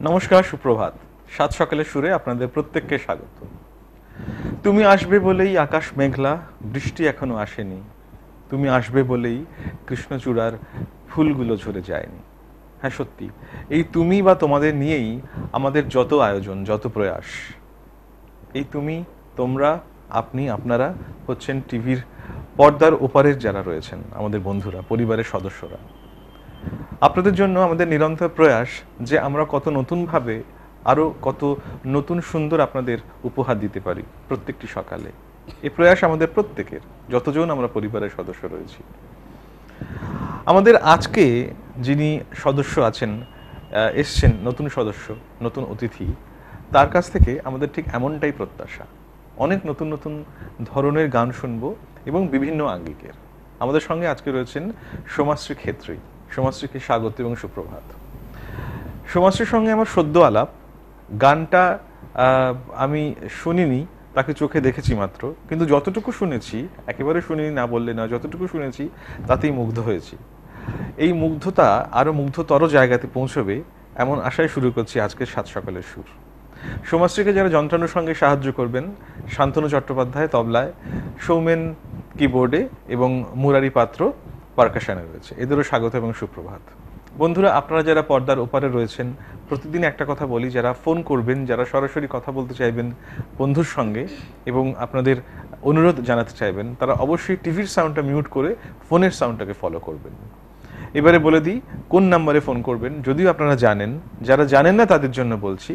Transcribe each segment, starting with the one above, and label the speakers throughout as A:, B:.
A: নমস্কার, সুপ্রভাত। সাত সকালের সুরে আপনাদের প্রত্যেককে স্বাগত। তুমি আসবে বলেই আকাশ মেঘলা, বৃষ্টি এখনো আসেনি। তুমি আসবে বলেই কৃষ্ণচূড়ার ফুলগুলো ঝরে যায়নি। হ্যাঁ, সত্যি, এই তুমি বা তোমাদের নিয়েই আমাদের যত আয়োজন, যত প্রয়াস। এই তুমি, তোমরা, আপনি, আপনারা হচ্ছেন টিভির পর্দার ওপারের যারা রয়েছেন, আমাদের বন্ধুরা, পরিবারের সদস্যরা। আপনাদের জন্য আমাদের নিরন্তর প্রয়াস যে আমরা কত নতুনভাবে আরও কত নতুন সুন্দর আপনাদের উপহার দিতে পারি প্রত্যেকটি সকালে। এই প্রয়াস আমাদের প্রত্যেকের, যতজন আমরা পরিবারের সদস্য রয়েছি। আমাদের আজকে যিনি সদস্য আছেন, এসছেন নতুন সদস্য, নতুন অতিথি, তার কাছ থেকে আমাদের ঠিক এমনটাই প্রত্যাশা। অনেক নতুন নতুন ধরনের গান শুনবো এবং বিভিন্ন আঙ্গিকের। আমাদের সঙ্গে আজকে রয়েছেন সোমাশ্রী ক্ষেত্রী। সোমাশ্রীকে স্বাগত এবং সুপ্রভাত। সোমাশ্রীর সঙ্গে আমার সদ্য আলাপ। গানটা আমি শুনিনি, তাকে চোখে দেখেছি মাত্র, কিন্তু যতটুকু শুনেছি, একেবারে শুনিনি না বললে না, যতটুকু শুনেছি তাতেই মুগ্ধ হয়েছি। এই মুগ্ধতা আরও মুগ্ধতর জায়গাতে পৌঁছবে এমন আশায় শুরু করছি আজকের সাত সকালের সুর। সোমাশ্রীকে যারা যন্ত্রাণুর সঙ্গে সাহায্য করবেন, শান্তনু চট্টোপাধ্যায় তবলায়, সৌমেন কিবোর্ডে এবং মুরারি পাত্র পারকাশনে রয়েছে। এদেরও স্বাগত এবং সুপ্রভাত। বন্ধুরা, আপনারা যারা পর্দার ওপারে রয়েছেন, প্রতিদিন একটা কথা বলি, যারা ফোন করবেন, যারা সরাসরি কথা বলতে চাইবেন বন্ধুর সঙ্গে এবং আপনাদের অনুরোধ জানাতে চাইবেন, তারা অবশ্যই টিভির সাউন্ডটা মিউট করে ফোনের সাউন্ডটাকে ফলো করবেন। এবারে বলে দিই কোন নাম্বারে ফোন করবেন, যদিও আপনারা জানেন। যারা জানেন না তাদের জন্য বলছি,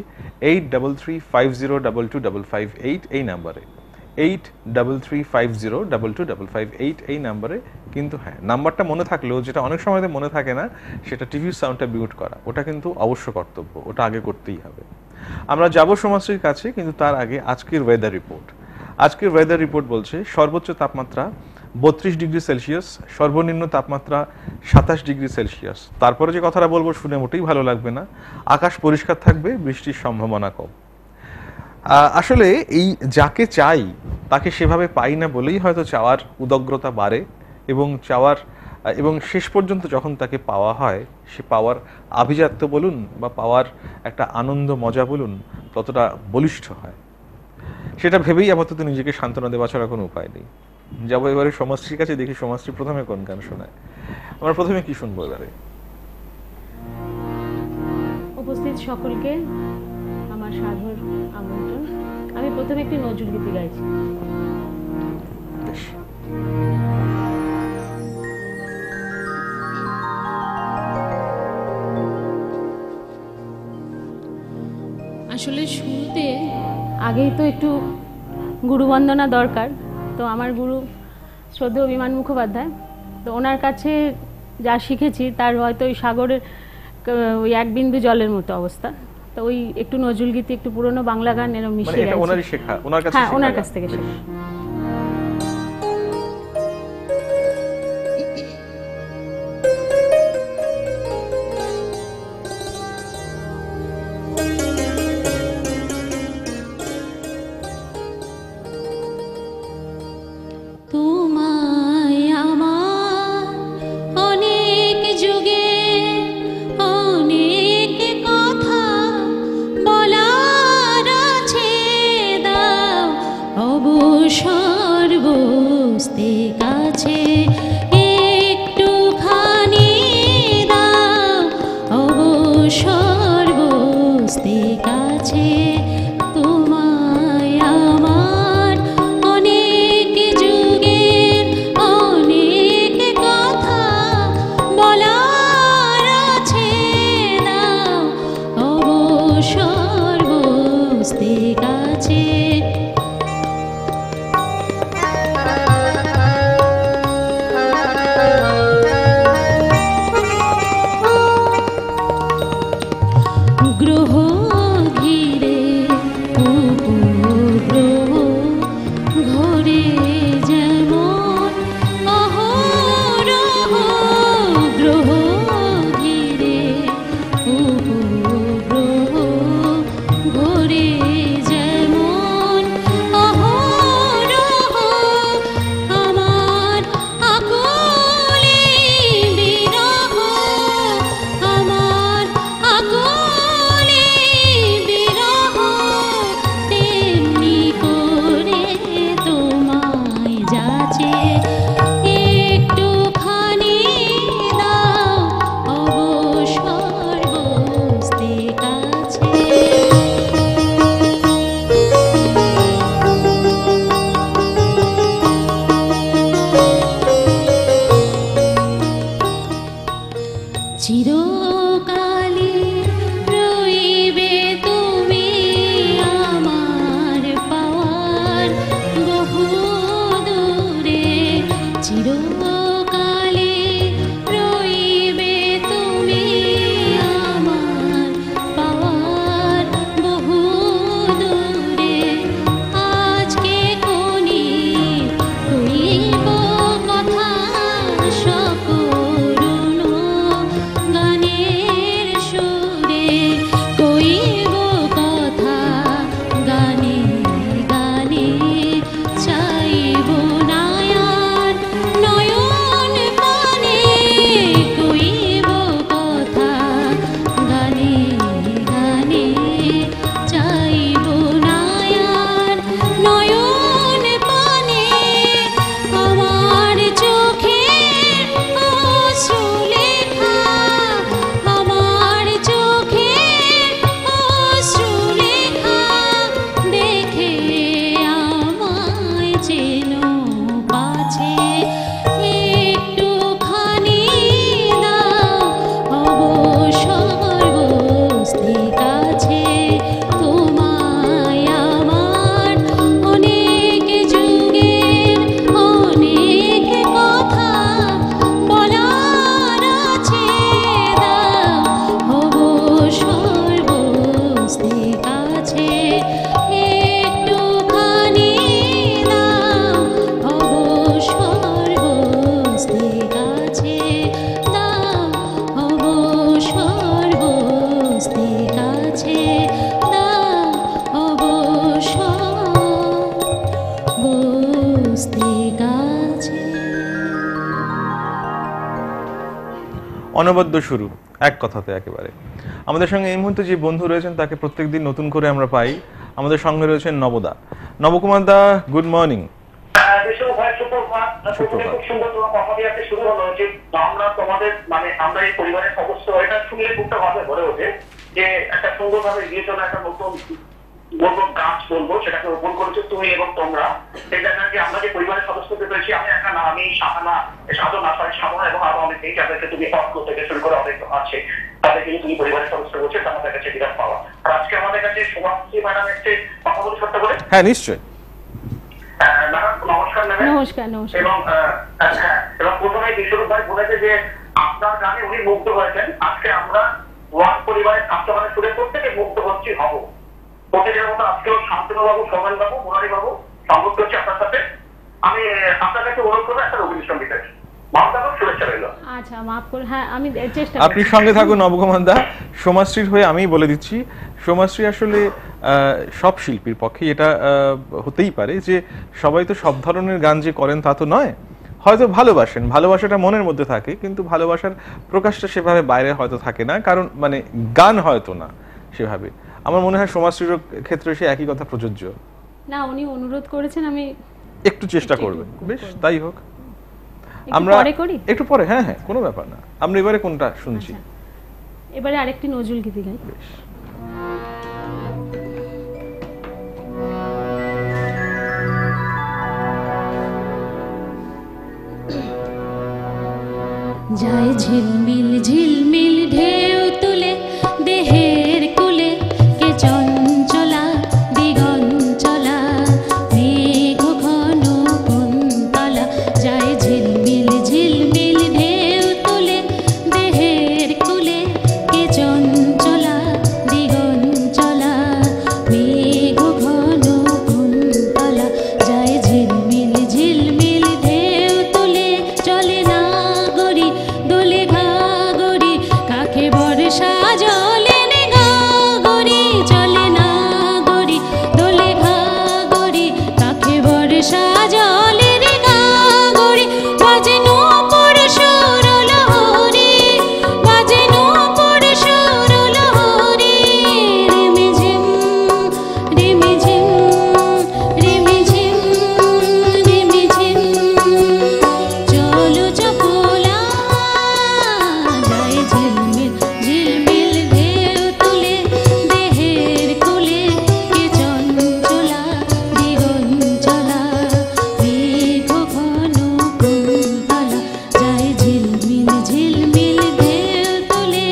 A: 8335022558 এই নাম্বারে, 8335022558 এই নাম্বারে। কিন্তু হ্যাঁ, নাম্বারটা মনে থাকলেও যেটা অনেক সময় মনে থাকে না, সেটা টিভির সাউন্ডটা মিউট করা। ওটা কিন্তু অবশ্য কর্তব্য, ওটা আগে করতেই হবে। আমরা যাব সোমাশ্রীর কাছে, কিন্তু তার আগে আজকের ওয়েদার রিপোর্ট। আজকের ওয়েদার রিপোর্ট বলছে সর্বোচ্চ তাপমাত্রা 32 ডিগ্রি সেলসিয়াস, সর্বনিম্ন তাপমাত্রা 27 ডিগ্রি সেলসিয়াস। তারপরে যে কথাটা বলবো শুনে মোটেই ভালো লাগবে না। আকাশ পরিষ্কার থাকবে, বৃষ্টির সম্ভাবনা কম। আসলে এই যাকে চাই তাকে সেভাবে পাই না বলেই হয়তো চাওয়ার উদগ্রতা বাড়ে এবং শেষ পর্যন্ত যখন তাকে পাওয়া হয়, সে পাওয়ার আভিজাত্য বলুন বা পাওয়ার একটা আনন্দ মজা বলুন, ততটা বলিষ্ঠ হয়। সেটা ভেবেই আপাতত নিজেকে সান্ত্বনা দেওয়া ছাড়া কোনো উপায় নেই। যাবো এবারে সোমাশ্রীর কাছে, দেখি সোমাশ্রী প্রথমে কোন গান শোনায়। আমরা প্রথমে কি শুনবো এবারে?
B: উপস্থিত সকলকে আমার সাধুর আমন্ত্রণ। আমি প্রথমে একটি নজরুল গীতি গাইছি। আসলে শুরুতে আগেই তো একটু গুরুবন্দনা দরকার। তো আমার গুরু শ্রদ্ধেয় বিমান মুখোপাধ্যায়, তো ওনার কাছে যা শিখেছি তার হয়তো ওই সাগরের ওই এক বিন্দু জলের মতো অবস্থা। তো ওই একটু নজরুল গীতি, একটু পুরনো বাংলা গান এরকম মিশিয়ে গেছে।
A: ওনারই শেখা, ওনার কাছে?
B: হ্যাঁ, ওনার কাছ থেকে শেখা।
C: ঘুরে যেমন
B: দাও অবসর বসতে কাছে।
A: অনবদ্য শুরু, এক কথাতে একেবারে। আমাদের সঙ্গে এই মুহূর্তে যে বন্ধু রয়েছেন তাকে প্রত্যেকদিন নতুন করে আমরা পাই। আমাদের সঙ্গে রয়েছেন নবদা। Nabakumar da, good morning.
C: খুব সুন্দর তোমার কথা দিয়ে শুরু হলো যে আমরা তোমাদের মানে আমরা এই পরিবারের সদস্য, এটা শুনলে বুকটা ভাবে ভরে ওঠে যে একটা সুন্দরভাবে গিয়ে চলে একটা নতুন বলবো গাছ বলবো, সেটাকে রোপণ করেছো তুমি এবং তোমরা। সেটা নাকি আমরা যে পরিবারের সদস্য পেয়েছি, আমি একা না, আমি সাধনা সাধনা এবং আরো অনেকেই যাদেরকে তুমি অর্থ থেকে শুরু করে অনেক আছে, তাদেরকে তুমি পরিবারের সদস্য বলছো, এটা আমাদের কাছে বিরাট পাওয়া। আর আজকে আমাদের কাছে সোমাশ্রী ম্যাডাম এসে কথা বলে সত্য করে।
A: হ্যাঁ নিশ্চয়ই।
C: ম্যাডাম নমস্কার।
B: নমস্কার। নমস্কার।
C: এবং প্রথমে বিশ্বরূপ ভাই বলেছে যে আপনার গানে উনি মুগ্ধ হয়েছেন। আজকে আমরা ওয়ান পরিবারের সাত সকালের সুরে প্রত্যেকে মুগ্ধ হচ্ছি হব। প্রতিদিনের মতো আজকেও শান্তনুবাবু, সোমেন বাবু, মুরারি বাবু সংযুক্ত হচ্ছে আপনার সাথে। আমি আপনার কাছে অনুরোধ করবো একটা রবীন্দ্রসঙ্গীত আছে। শুভেচ্ছা রইল।
B: আচ্ছা, মাফ করে, হ্যাঁ আমি চেষ্টা
A: আপনি সঙ্গে থাকুন নবকুমার দা। সোমাশ্রীর হয়ে আমি বলে দিচ্ছি, সোমাশ্রী আসলে সব শিল্পীর পক্ষে এটা হতেই পারে যে সবাই তো সব ধরনের গান যে করেন তা তো নয়। হয়তো ভালোবাসেন, ভালোবাসাটা মনের মধ্যে থাকে, কিন্তু ভালোবাসার প্রকাশটা সেভাবে বাইরে হয়তো থাকে না, কারণ মানে গান হয়তো না সেভাবে। আমার মনে হয় সোমাশ্রীর ক্ষেত্রে সে একই কথা প্রযোজ্য।
B: না, উনি অনুরোধ করেছেন, আমি
A: একটু চেষ্টা করবেন। বেশ, তাই হোক।
B: আমরা পরে করি,
A: একটু পরে। হ্যাঁ হ্যাঁ, কোনো ব্যাপার না। আমরা এবারে কোনটা শুনছি?
B: এবারে আরেকটি নজরুল গীতি গাই।
A: বেশ।
B: যায় ঝিলমিল ঝিলমিল ঢেউ তুলে দেহের কুলে, কে চঞ্চলা দিগঞ্চলা মেঘ ঘন কুন্তলা। যায় ঝিলমিল ঝিলমিল ঢেউ তুলে দেহের কুলে, কে চঞ্চলা দিগঞ্চলা মেঘ ঘন কুন্তলা। যায় ঝিলমিল ঝিলমিল ঢেউ তুলে, চলে না গড়ি দোলে ঘাগরি, কাকে বর্ষা জলে নে ঘাগরি। চলে না গড়ি দোলে ঘাগরি, কাকে বর্ষা জলে রে ঘাগরি। বাজে নূপুর সুর লহরী, বাজে নূপুর সুর লহরী। রিমিঝিম রিমিঝিম রিমিঝিম রিমিঝিম, চলো চপলা। যায় ঝিলমিল ঝিলমিল ঢেউ তুলে দেহের কুলে, কে চঞ্চলা দিগঞ্চলা মেঘ ঘন কুন্তলা। যায় ঝিলমিল ঝিলমিল ঢেউ তুলে,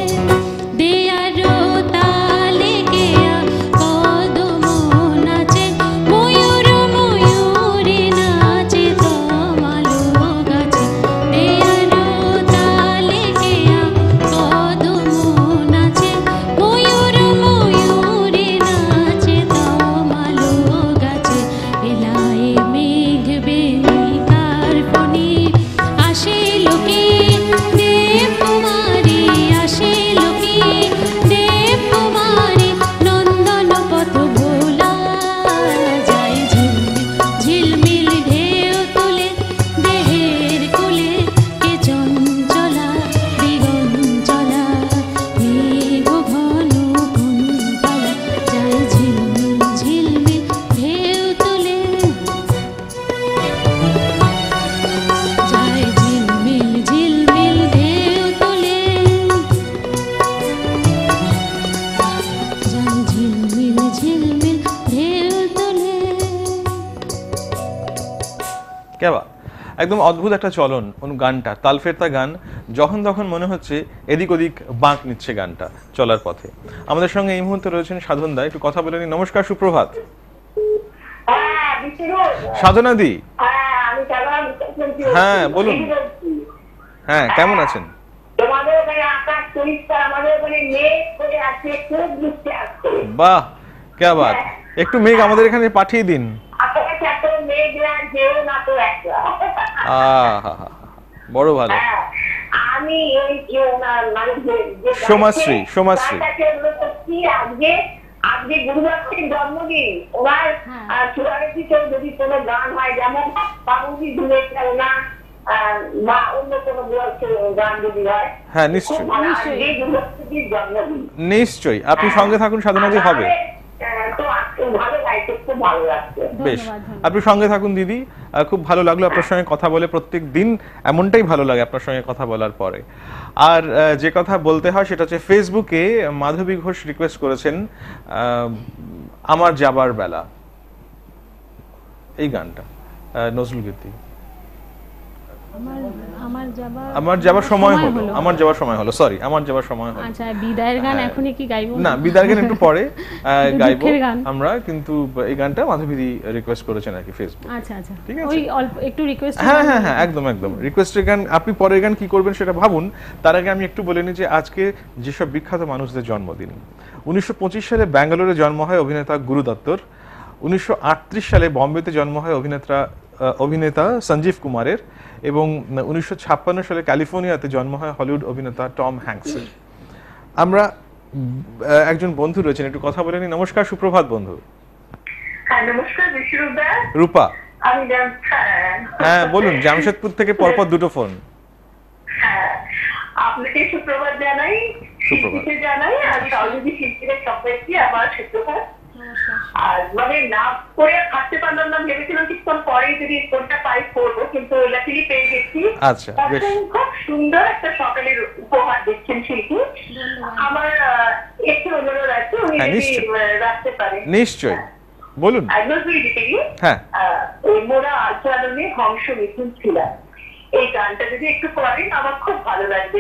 B: দেয়ারো তালে কেয়া কদম নাচে, ময়ূর ময়ূরী নাচে তমালো গাছে। দেয়ারো তালে কেয়া কদম নাচে, ময়ূর ময়ূরী নাচে তমালো গাছে। এলায় মেঘ বেণিকার ফণি, আসে লোকে দেব কুমারী, আসে লোকে দেব কুমারী, নন্দন পথ ভোলা। যায় ঝিলমিল ঝিলমিল ঢেউ তুলে দেহের কুলে, কে চঞ্চলা দিগঞ্চলা মেঘ ঘন কুন্তলা। যায় ঝিলমিল ঝিলমিল ঢেউ তুলে, যায় ঝিলমিল ঝিলমিল ঢেউ তুলে, যায় ঝিলমিল ঝিলমিল ঢেউ তুলে।
A: কেবা একদম অদ্ভুত একটা চলন গানটা, তালফেরতা গান। যখন তখন মনে হচ্ছে এদিক ওদিক বাঁক নিচ্ছে গানটা চলার পথে। আমাদের সঙ্গে এই মুহূর্তে রয়েছেন সাধন দা, একটু কথা বলে নি। নমস্কার, সুপ্রভাত। সাধনা দি, হ্যাঁ বলুন। হ্যাঁ, কেমন আছেন?
C: তোমাদের ওখানে আকাশ পরিষ্কার, আমাদের ওখানে মেঘ করে আছে, খুব বৃষ্টি আসছে।
A: বাহ, কে বাত। একটু মেঘ আমাদের এখানে পাঠিয়ে দিন।
C: আপনার কাছে এত মেঘ না, যেও না তো একটা।
A: আহা, বড় ভালো।
C: আমি ওই যে মানে
A: সোমাশ্রী, সোমাশ্রী।
D: বলছি আজকে গুরুবারের জন্মদিন, ওনার চূড়ারে পিছনে যদি কোনো গান হয়, যেমন বাবুজি দূরে খেলনা বা অন্য কোনো গান যদি হয়,
A: হ্যাঁ নিশ্চয়ই
D: আজকে গুরুবারের জন্মদিন।
A: নিশ্চয়ই, আপনি সঙ্গে থাকুন সাধনাজি, হবে।
D: তো ভালো লাগছে, খুব ভালো লাগছে।
A: বেশ, আপনি সঙ্গে থাকুন দিদি, খুব ভালো লাগলো আপনার সঙ্গে কথা বলে। প্রত্যেক দিন এমনটাই ভালো লাগে আপনার সঙ্গে কথা বলার পরে। আর যে কথা বলতে হয় সেটা হচ্ছে, ফেসবুকে মাধবী ঘোষ রিকোয়েস্ট করেছেন আমার যাবার বেলা, এই গানটা নজরুল গীতি। আমার যাবার সময় হলো, আমার যাবার সময় হলো, সরি, আমার যাবার সময় হলো।
B: আচ্ছা, বিদায়ের গান এখনই কি গাইবো?
A: না, বিদায়ের গান একটু পরে গাইবো আমরা, কিন্তু এই গানটা মাধবীদি রিকোয়েস্ট করেছেন আর কি ফেসবুক।
B: আচ্ছা আচ্ছা,
A: ঠিক আছে,
B: ওই অল্প একটু রিকোয়েস্ট।
A: হ্যাঁ হ্যাঁ হ্যাঁ, একদম একদম রিকোয়েস্টের গান। আপনি পরের গান কি করবেন সেটা ভাবুন, তার আগে আমি একটু বলে নিই যে আজকে যেসব বিখ্যাত মানুষদের জন্মদিন। 1925 সালে ব্যাঙ্গালোরে জন্ম হয় অভিনেতা গুরু দত্তর। 1938 সালে বম্বেতে জন্ম হয় অভিনেতা সঞ্জীব কুমারের। এবং 1956 সালে ক্যালিফোর্নিয়াতে জন্ম হয় হলিউড অভিনেতা টম হ্যাঙ্কসের। আমরা একজন বন্ধু রয়েছেন, একটু কথা বলে নিই। নমস্কার, সুপ্রভাত বন্ধু।
D: হ্যাঁ নমস্কার বিশ্বরূপ দা।
A: রূপা,
D: আমি
A: হ্যাঁ বলুন, জামশেদপুর থেকে পরপর দুটো ফোন।
D: হ্যাঁ, আপনাকে সুপ্রভাত জানাই, শিল্পীকে জানাই, আর সহযোগী শিল্পীদের সবাইকে আমার সুপ্রভাত। আর মানে না করে থাকতে পারলাম না, ভেবেছিলাম কিছুক্ষণ পরে যদি কোনটা পাই করবো, কিন্তু লাকিলি পেয়ে গেছি।
A: আচ্ছা, বেশ,
D: খুব সুন্দর একটা সকালের উপহার দিচ্ছেন শিল্পী। আমার একটু অনুরোধ আছে, উনি যদি রাখতে পারেন।
A: নিশ্চয়ই, বলুন।
D: হ্যাঁ, ওই মোরা আচরণে হংস মিথুন ছিলাম, এই গানটা যদি একটু করেন আমার খুব ভালো লাগবে।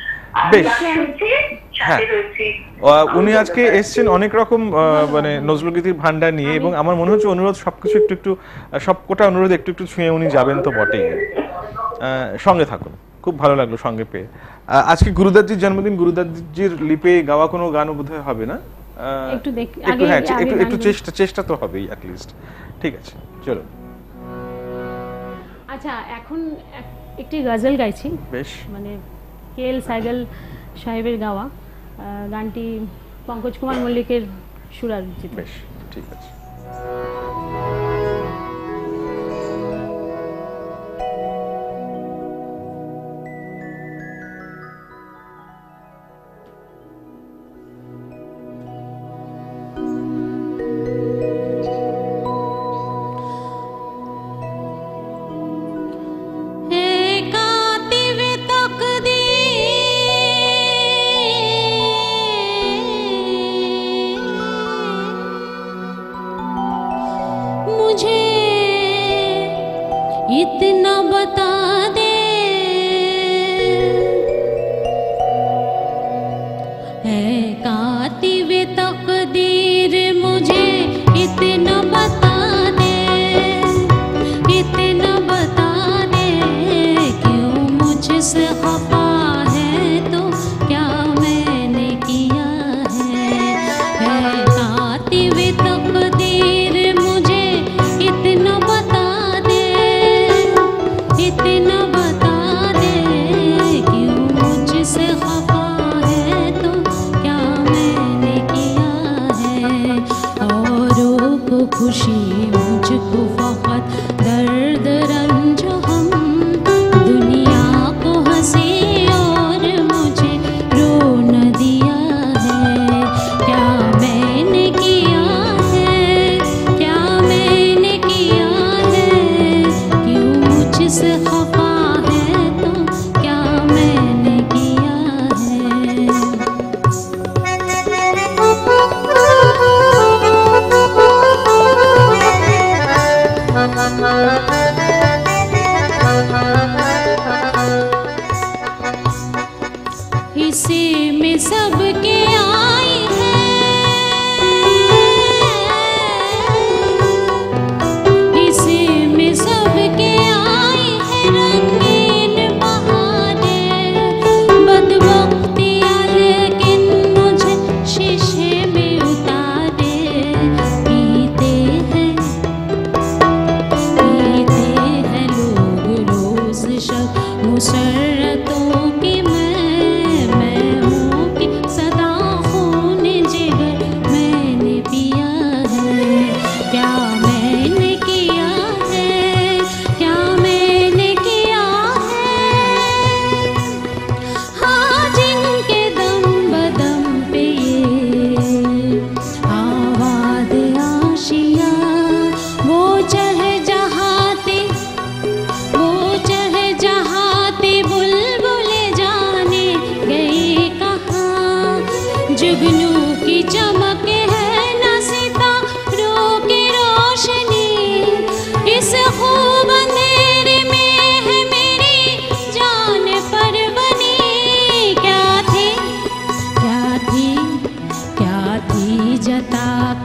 A: উনি আজকে এসছেন অনেক রকম মানে নজরুল গীতির ভান্ডার নিয়ে, এবং আমার মনে হচ্ছে অনুরোধ সবকিছু একটু একটু সবকটা অনুরোধ একটু একটু ছুঁয়ে উনি যাবেন তো বটেই। সঙ্গে থাকুন, খুব ভালো লাগলো সঙ্গে পেয়ে। আজকে গুরুদাসজির জন্মদিন, গুরুদাসজির লিপে গাওয়া কোনো গানও বোধহয় হবে না, একটু চেষ্টা তো হবেই অ্যাটলিস্ট। ঠিক আছে, চলো।
B: আচ্ছা, এখন একটি গজল গাইছি,
A: বেশ,
B: মানে KL সাইগল সাহেবের গাওয়া গানটি পঙ্কজ কুমার মল্লিকের সুরারচিত।
A: বেশ, ঠিক আছে।
E: इतना बता दे, है कातिबे तकदीर, मुझे इतना बता दे, इतना बता दे, क्यों मुझसे खफा है, तो क्या मैंने किया है कातिबे तकदीर, मुझे इतना बता दे, इतना बता दे, क्यों मुझसे खफा है, तो क्या मैंने किया है। औरों को खुशी, मुझको फकत दर्द रंज, हम दुनिया को हंसी और मुझे रो न दिया है। क्या मैंने किया है, क्या मैंने किया है, क्यों मुझसे खफा है, तो क्या मैंने किया है।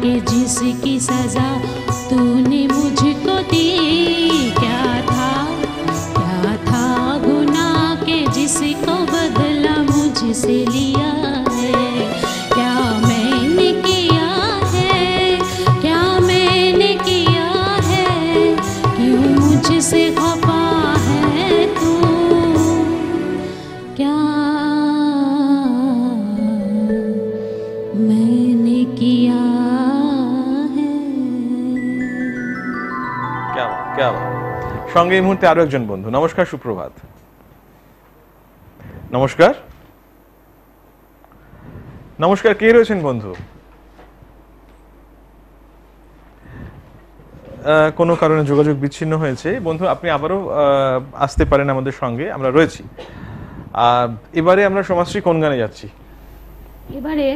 E: कि जिसकी सजा तूने मुझको दी। क्या था गुनाह के जिसको बदला मुझसे लिया है। क्या मैंने किया है, क्या मैंने किया है, क्यों मुझसे खफा है तू। क्या मैंने किया है।
A: क्या বাত। সঙ্গে এই মুহূর্তে আরো একজন বন্ধু। নমস্কার, সুপ্রভাত। নমস্কার, নমস্কার, কে রয়েছেন বন্ধু? কোনো কারণে যোগাযোগ বিচ্ছিন্ন হয়েছে। বন্ধু, আপনি আবারও আসতে পারেন আমাদের সঙ্গে, আমরা রয়েছি। এবারে আমরা সমাজশ্রী কোন গানে যাচ্ছি?
B: এবারে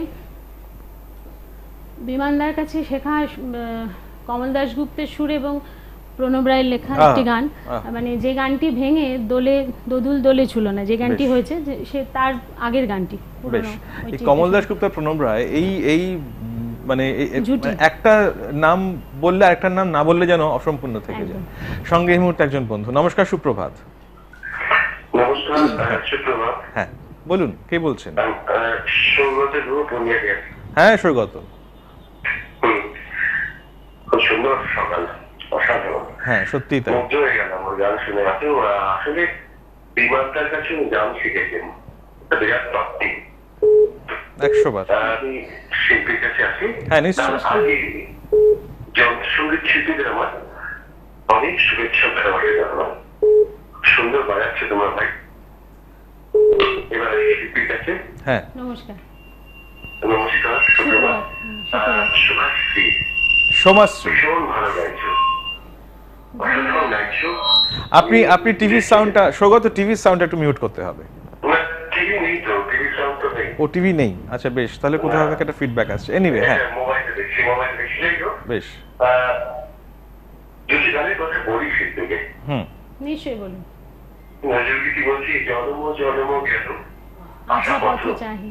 B: বিমানদার কাছে শেখা কমল দাশগুপ্তের সুর এবং প্রণব রায়ের লেখা একটি গান, মানে যে গানটি ভেঙে দোদুল দোলে ছিল না, যে গানটি হয়েছে সে তার আগের গানটি।
A: বেশ, এই কমল দাশগুপ্ত প্রণব রায় এই মানে একটা নাম বললে একটা নাম না বললে যেন অসম্পূর্ণ থেকে যায়। সঙ্গে এই মুহূর্তে একজন বন্ধু। নমস্কার, সুপ্রভাত।
C: নমস্কার, সুপ্রভাত।
A: হ্যাঁ, বলুন, কে বলছেন?
C: সৌগতের গ্রুপ পুরুলিয়া।
A: হ্যাঁ, সৌগত।
C: খুব সুন্দর সকাল, অসাধারণ।
A: হ্যাঁ, সত্যি তাই।
C: মুগ্ধ হয়ে গেলাম ওর গান শুনে। আসলে বিমানটার কাছে গান শিখেছেন, বিরাট প্রাপ্তি।
A: 100 বার।
C: আমি শিল্পীর কাছে আসি।
A: হ্যাঁ, নিশ্চয়ই।
C: আগে যন্ত্রসঙ্গীত শিল্পীদের আমার অনেক শুভেচ্ছা ভালোবাসা জানালাম। সুন্দর বাজাচ্ছে তোমার ভাই। এবার শিল্পীর কাছে।
A: হ্যাঁ,
B: নমস্কার।
C: নমস্কার, সুপ্রভাত। সোমাশ্রী,
A: সোমাশ্রী,
C: ভীষণ ভালো গাইছো, অসাধারণ গাইছো।
A: আপনি টিভির সাউন্ডটা, সৌগত টিভির সাউন্ডটা একটু মিউট করতে হবে।
C: টিভি নেই তো, টিভি সাউন্ড তো নেই।
A: ও, টিভি নেই? আচ্ছা, বেশ, তাহলে কোথাও থেকে একটা ফিডব্যাক আসছে। এনিওয়ে, হ্যাঁ,
C: মোবাইলে দেখছি, মোবাইলে দেখছিলেই তো।
A: বেশ।
C: যদি গানের কথা বলি শিল্পীকে,
B: নিশ্চয়ই বলুন।
C: নজরুলগীতি বলছি, জনম জনম জ্ঞান
B: আশা পথ চাহি।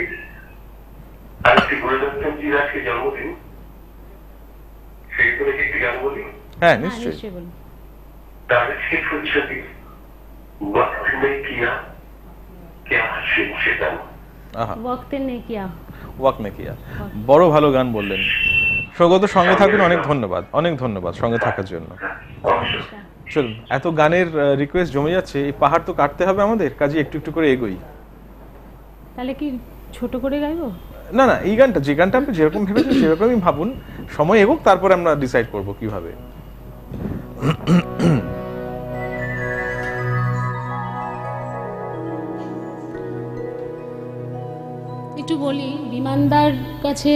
C: আজকে গুরুদত্তজির আজকে জন্মদিন, সেই করে একটি গান বলি।
A: হ্যাঁ, নিশ্চয়ই
B: বলুন।
C: तारीफ की फुर्सती वक्त ने किया क्या शिद्दत।
B: वक्त ने किया,
A: ওয়াক নে কিয়া। বড় ভালো গান বললেন সৌগত। সঙ্গে থাকুন, অনেক ধন্যবাদ, অনেক ধন্যবাদ সঙ্গে থাকার জন্য। চলুন, এত গানের রিকোয়েস্ট জমে যাচ্ছে, এই পাহাড় তো কাটতে হবে আমাদের, কাজে একটু একটু করে এগোই।
B: তাহলে কি ছোট করে গাইবো?
A: না না, এই গানটা, যে গানটা আপনি যেরকম ভেবেছেন সেরকমই ভাবুন, সময় এগোক, তারপরে আমরা ডিসাইড করব কিভাবে।
B: একটু বলি, বিমানদার কাছে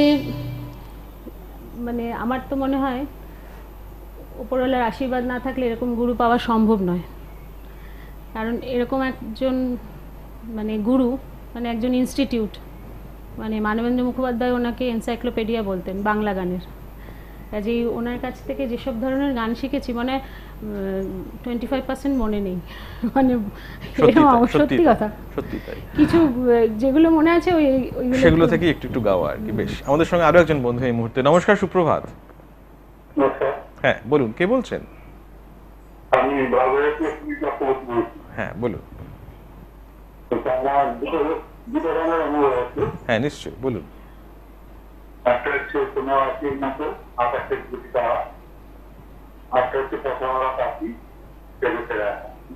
B: মানে আমার তো মনে হয় উপরওয়ালার আশীর্বাদ না থাকলে এরকম গুরু পাওয়া সম্ভব নয়। কারণ এরকম একজন মানে গুরু, মানে একজন ইনস্টিটিউট, মানে মানবেন্দ্র মুখোপাধ্যায় ওনাকে এনসাইক্লোপিডিয়া বলতেন বাংলা গানের। কাজেই ওনার কাছ থেকে যেসব ধরনের গান শিখেছি, মানে 25% মনে নেই, মানে সত্যি কথা,
A: সত্যি তাই।
B: কিছু যেগুলো মনে আছে
A: সেগুলো থেকে একটু একটু গাওয়া আর কি। বেশ, আমাদের সঙ্গে আরো একজন বন্ধু এই মুহূর্তে। নমস্কার, সুপ্রভাত। হ্যাঁ, বলুন, কে বলছেন?
C: আমি
A: হ্যাঁ, বলুন। হ্যাঁ, নিশ্চয়ই, বলুন।
C: একটা হচ্ছে কোনো আশির মতো আকাশের দুটি তারা, একটা হচ্ছে পশাওয়ারা পাখি, জগতেরা।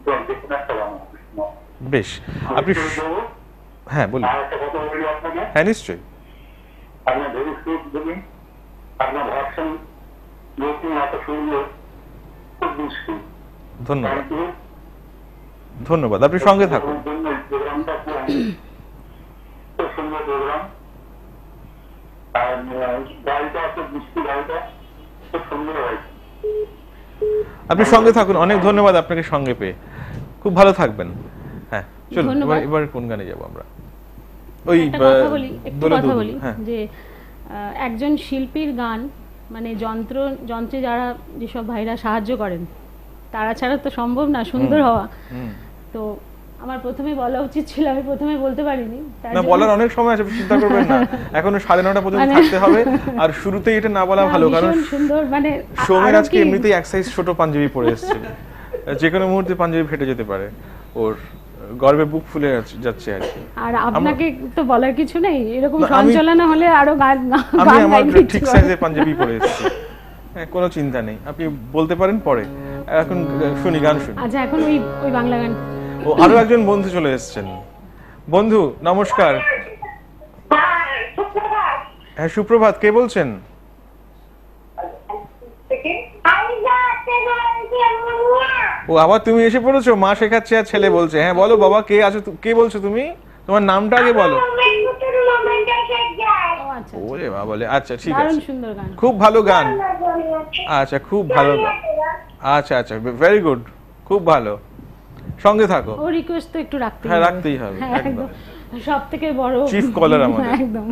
A: বেশ, আপনি হ্যাঁ বলুন।
C: আর একটা কথা বলি আপনাকে।
A: হ্যাঁ, নিশ্চয়ই।
C: আপনার ভবিষ্যৎ বলুন, আপনার ভাষণ নতুন এত সুন্দর, খুব দুষ্কর।
A: ধন্যবাদ, ধন্যবাদ, আপনি সঙ্গে থাকুন।
C: প্রোগ্রামটা খুব সুন্দর প্রোগ্রাম। আর গাড়িটা খুব মিষ্টি, গাড়িটা খুব সুন্দর হয়েছে।
A: আপনি সঙ্গে থাকুন, অনেক ধন্যবাদ আপনাকে সঙ্গে পেয়ে, খুব ভালো থাকবেন। হ্যাঁ, চলুন, এবার কোন গানে যাব আমরা? ওই
B: কথা বলি যে একজন শিল্পীর গান, মানে যন্ত্রে যারা যেসব ভাইরা সাহায্য করেন, তারা ছাড়া তো সম্ভব না সুন্দর হওয়া। তো আমার প্রথমে বলা উচিত ছিল, আমি প্রথমে বলতে পারিনি।
A: না, বলার অনেক সময় আছে, চিন্তা করবেন না। এখনো 9:30 পর্যন্ত থাকতে হবে, আর শুরুতেই এটা না বলা ভালো, কারণ
B: সুন্দর মানে
A: সৌমের আজকে এমনিতেই এক সাইজ ছোট পাঞ্জাবি পরে এসেছে, যে কোনো মুহূর্তে পাঞ্জাবি ফেটে যেতে পারে, ওর গর্বে বুক ফুলে যাচ্ছে আর কি।
B: আর আপনাকে তো বলার কিছু নেই, এরকম সঞ্চালনা হলে আরো গান
A: আমি আমার ঠিক সাইজের পাঞ্জাবি পরে এসেছি, কোনো চিন্তা নেই, আপনি বলতে পারেন পরে। এখন শুনি, গান শুনি।
B: আচ্ছা, এখন ওই বাংলা গান।
A: ও, আরো একজন বন্ধু চলে এসেছেন। বন্ধু নমস্কার। হ্যাঁ, সুপ্রভাত। কে বলছেন? ও, আবার তুমি এসে পড়েছো? মা শেখাচ্ছে আর ছেলে বলছে। হ্যাঁ বলো বাবা, কে আছো? কে বলছো তুমি? তোমার নামটা আগে বলো। ওরে বাবা, বলে আচ্ছা ঠিক আছে, খুব ভালো গান। আচ্ছা, খুব ভালো গান। আচ্ছা আচ্ছা, ভেরি গুড, খুব ভালো, সঙ্গে থাকো।
B: ও রিকোয়েস্ট তো একটু রাখতেই হবে।
A: হ্যাঁ, রাখতেই হবে, একদম।
B: সবথেকে বড়
A: চিফ কলার আমাদের,
B: একদম।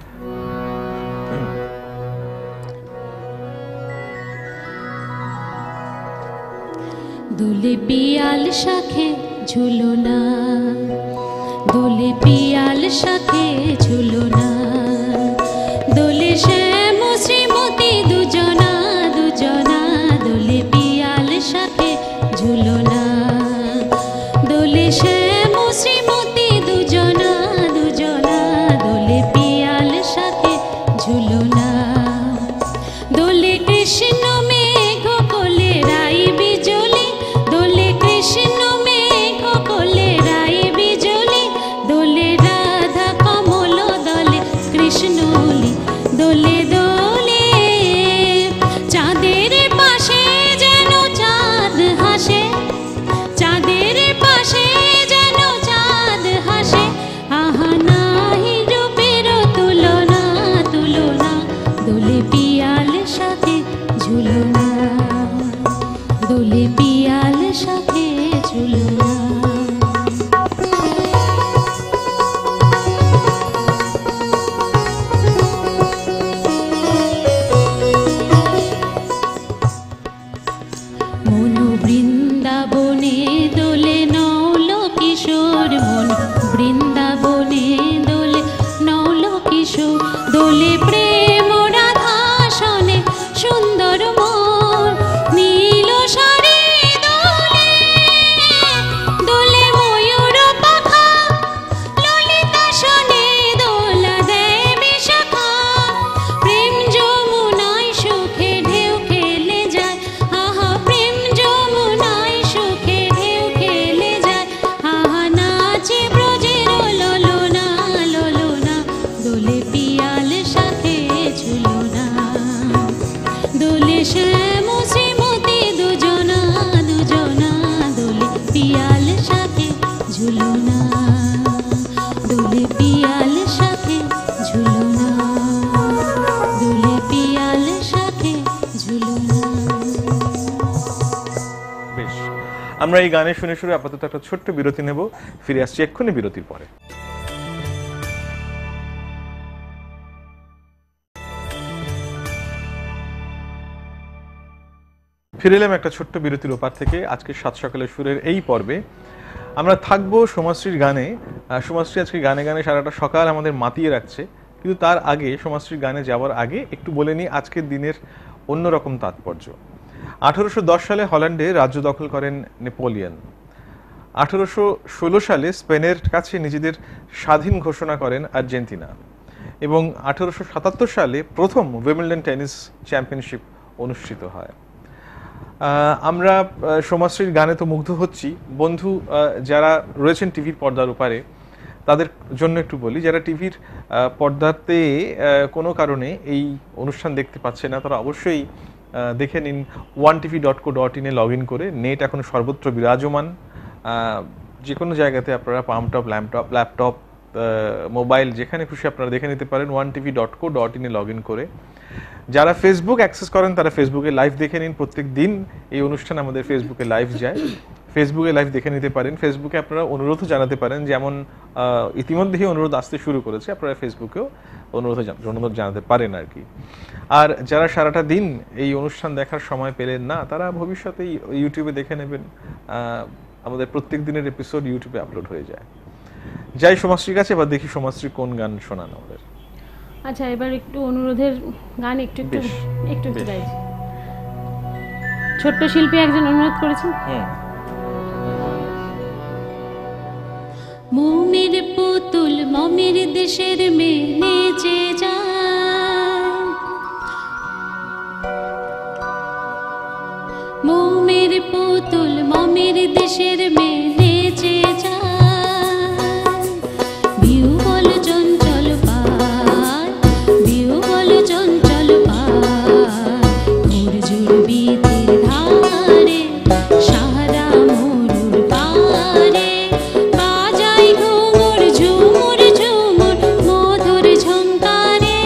E: দোলে পিয়াল শাখে ঝুলনা, দোলে পিয়াল শাখে ঝুলনা, দোলে শ্যাম শ্রীমতী দুজনা দুজনা, দোলে পিয়াল শাখে ঝুলনা, দোলে শ্যাম শ্রীমতী দুজনা দুজনা, দোলে পিয়াল শাখে ঝুলনা, দোলে কৃষ্ণ মেঘ কোলে রাই বিজলি, দোলে কৃষ্ণ মেঘ কোলে রাই বিজলি, দোলে রাধা কমল দলে কৃষ্ণলি, দোলে দোলে চাঁদের পাশে যেন চাঁদ হাসে, চাঁদের পাশে যেন চাঁদ হাসে, আহা নাহি রূপের তুলনা তুলনা, দোলে পিয়াল শাখে ঝুলনা, দোলে পিয়াল শাখে ঝুলনা। মন বৃন্দাবনে দোলে নৌল কিশোর, মন বৃন্দাবনে দোলে নৌল কিশোর, দোলে প্রেম রাধাসনে সুন্দর মোর, নীল শাড়ি দোলে, দোলে ময়ূর পাখা, ললিতাসনে দোলা দেয় বিশাখা, প্রেম যমুনায় সুখে ঢেউ খেলে যায়, আহা প্রেম যমুনায় সুখে ঢেউ খেলে যায়, আহা নাচে ব্রজের ললনা ললনা, দোলে পিয়াল শাখে ঝুলনা, দোলে শ্যাম শ্রীমতী দুজনা দুজনা, দোলে পিয়াল শাখে ঝুলনা, দোলে পিয়াল শাখে ঝুলনা, দোলে পিয়াল শাখে ঝুলনা।
A: বেশ, আমরা এই গানে শুনে শুনে আপাতত একটা ছোট্ট বিরতি নেব, ফিরে আসছি এক্ষুনি বিরতির পরে। ফিরে এলাম একটা ছোট্ট বিরতির ওপার থেকে। আজকে সাত সকালের সুরের এই পর্বে আমরা থাকবো সোমাশ্রীর গানে। সোমাশ্রী আজকে গানে গানে সারাটা সকাল আমাদের মাতিয়ে রাখছে, কিন্তু তার আগে, সোমাশ্রীর গানে যাওয়ার আগে একটু বলে নিই আজকের দিনের অন্যরকম তাৎপর্য। 1810 সালে হল্যান্ডে রাজ্য দখল করেন নেপোলিয়ন। 1816 সালে স্পেনের কাছে নিজেদের স্বাধীন ঘোষণা করেন আর্জেন্টিনা, এবং 1877 সালে প্রথম উইম্বলডন টেনিস চ্যাম্পিয়নশিপ অনুষ্ঠিত হয়। আমরা সোমাশ্রীর গানে তো মুগ্ধ হচ্ছি। বন্ধু যারা রয়েছেন টিভির পর্দার ওপারে, তাদের জন্য একটু বলি, যারা টিভির পর্দাতে কোনো কারণে এই অনুষ্ঠান দেখতে পাচ্ছে না, তারা অবশ্যই দেখে নিন onetv.co.in লগ ইন করে। নেট এখন সর্বত্র বিরাজমান, যে কোনো জায়গাতে আপনারা পামটপ, ল্যাপটপ, মোবাইল, যেখানে খুশি আপনারা দেখে নিতে পারেন onetv.co.in লগ ইন করে। যারা ফেসবুক অ্যাক্সেস করেন তারা ফেসবুকে লাইভ দেখে নিন। প্রত্যেক দিন এই অনুষ্ঠান আমাদের ফেসবুকে লাইভ যায়, ফেসবুকে লাইভ দেখে নিতে পারেন। ফেসবুকে আপনারা অনুরোধও জানাতে পারেন, যেমন ইতিমধ্যেই অনুরোধ আসতে শুরু করেছে, আপনারা ফেসবুকেও অনুরোধ জানাতে পারেন আর কি। আর যারা সারাটা দিন এই অনুষ্ঠান দেখার সময় পেলেন না, তারা ভবিষ্যতে ইউটিউবে দেখে নেবেন। আমাদের প্রত্যেক দিনের এপিসোড ইউটিউবে আপলোড হয়ে যায়। যাই সমাশ্রীর কাছে, এবার দেখি সমাশ্রী কোন গান শোনান আমাদের।
B: আচ্ছা, এবার একটু অনুরোধের গান একটু
A: বেশ,
B: গাইছি। ছোট্ট শিল্পী একজন অনুরোধ করেছেন।
E: মোমের পুতুল মমের দেশের মেয়ে নেচে যায়, মোমের পুতুল মমের দেশের মেয়ে নেচে যায়, বিউবল চঞ্চল পায়, বিউবল চঞ্চল পায়, ঘুরঝুর বিতির ধারে সাহারা মরুর পারে, বাজাই ঘুঙুর ঝুমুর ঝুমুর মধুর ঝংকারে,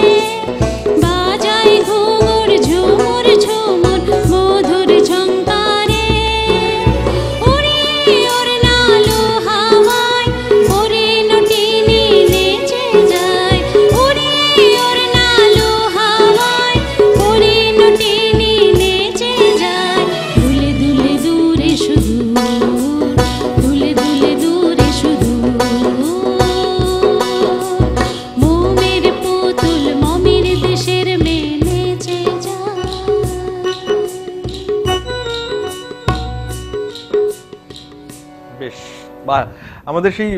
E: বাজাই ঘুঙুর ঝুমুর ঝুমুর মধুর ঝংকারে, উড়ে ওর নালো হাওয়ায় ওরে নটিনি নেচে যায়, উড়ে ওর নালো হাওয়ায় ওরে নটিনি নেচে যায়, দুলে দুলে দূরে সুদূর, দুলে দুলে দূরে সুদূর, মোমের পুতুল মমের দেশের মেয়ে নেচে যায়।
A: বেশ, বা আমাদের সেই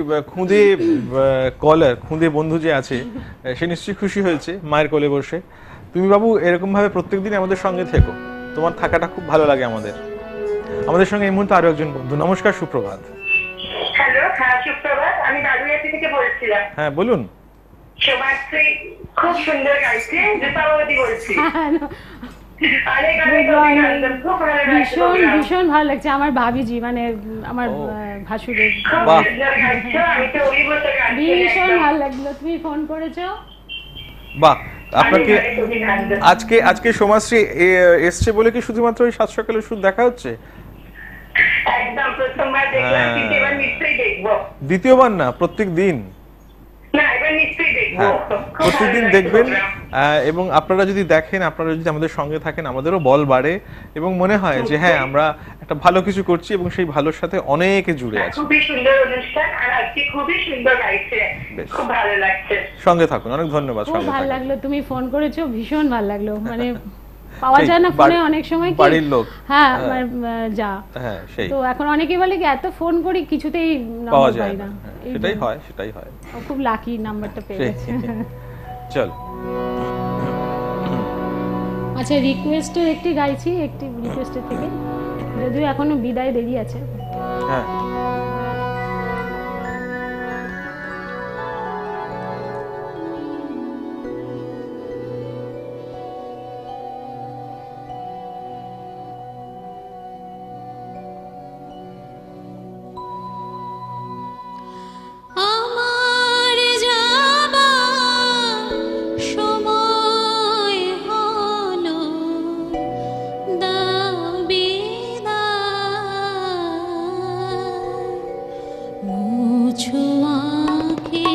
A: খুদে বন্ধু যে আছে, সে নিশ্চয়ই খুশি হয়েছে মায়ের কোলে বসে। তুমি বাবু এরকম ভাবে প্রত্যেকদিন আমাদের সঙ্গে থেকো, তোমার থাকাটা খুব ভালো লাগে আমাদের। আমাদের সঙ্গে এই মুহূর্তে আরো একজন বন্ধু। নমস্কার, সুপ্রভাত।
D: হ্যালো, হ্যাঁ সুপ্রভাত, আমি বালুয়াটি থেকে বলছিলাম।
A: হ্যাঁ বলুন।
D: সোমাশ্রী খুব সুন্দর গাইছে, দীপাবতী বলছি। অনেক অনেক
B: Good morning.
D: অভিনন্দন, খুব ভালো লাগছে
B: ভীষণ
D: program।
B: ভীষণ ভালো লাগছে। আমার ভাবিজি মানে আমার ভাসুরের
D: খুব
A: বাহ।
D: সুন্দর গাইছো, আমি তো ওই বসে গাইছি
B: ভীষণ
D: একদম।
B: ভালো লাগলো, তুমি ফোন করেছো।
A: বাহ, আপনাকে
D: অনেক অনেক অভিনন্দন।
A: আজকে সমাশ্রী এসছে বলে কি শুধুমাত্র ওই সাত সকালের সুর দেখা হচ্ছে?
D: একদম প্রথমবার দেখলাম,
A: হ্যাঁ।
D: কিন্তু এবার নিশ্চয়ই দেখবো।
A: দ্বিতীয়বার না, প্রত্যেক দিন।
D: না, এবার নিশ্চয়ই দেখবো।
A: হ্যাঁ,
D: খুব
A: প্রত্যেকদিন
D: ভালো লাগছে
A: দেখবেন।
D: program।
A: এবং আপনারা যদি দেখেন, আপনারা যদি আমাদের সঙ্গে থাকেন, আমাদেরও বল বাড়ে এবং মনে হয় যে হ্যাঁ, আমরা একটা ভালো কিছু করছি এবং সেই ভালোর সাথে অনেকে জুড়ে আছে।
D: খুবই সুন্দর অনুষ্ঠান, আর আজকে খুবই সুন্দর গাইছে,
A: বেশ।
D: খুব ভালো লাগছে।
A: সঙ্গে থাকুন, অনেক ধন্যবাদ।
B: খুব
A: সঙ্গে
B: ভালো
A: থাকুন।
B: লাগলো, তুমি ফোন করেছো, ভীষণ ভালো লাগলো। মানে পাওয়া
A: সেই
B: যায় না ফোনে
A: বাড়ি-
B: অনেক সময় কি।
A: বাড়ির লোক।
B: হ্যাঁ,
A: হ্যাঁ।
B: আমার যা।
A: হ্যাঁ, সেই
B: তো এখন অনেকে বলে কি এত ফোন করি কিছুতেই
A: পাওয়া
B: নাম্বার
A: যায়
B: পাই
A: না।
B: না।
A: হ্যাঁ,
B: এই
A: সেটাই
B: জন্য।
A: হয়, সেটাই হয়।
B: ও খুব লাকি নাম্বারটা পেয়ে
A: সেই।
B: গেছে।
A: চল।
B: আচ্ছা, রিকোয়েস্টের একটি গাইছি, একটি রিকোয়েস্টের থেকে, যদিও এখনো বিদায় দেরি আছে।
A: হ্যাঁ,
E: আমার যাবার সময় হলো, দাও বিদায়, মুছো আঁখি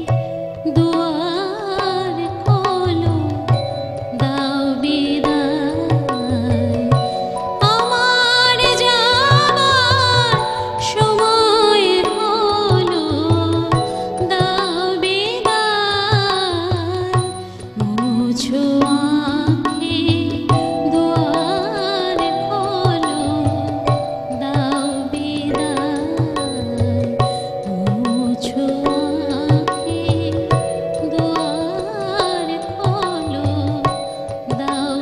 E: দুয়ার খোলো, দাও বিদায়, আমার যাবার সময় হলো, দাও বিদায়, মুছো আঁখি দুয়ার খোলো, দাও বিদায়, মুছো আঁখি দুয়ার খোলো, দাও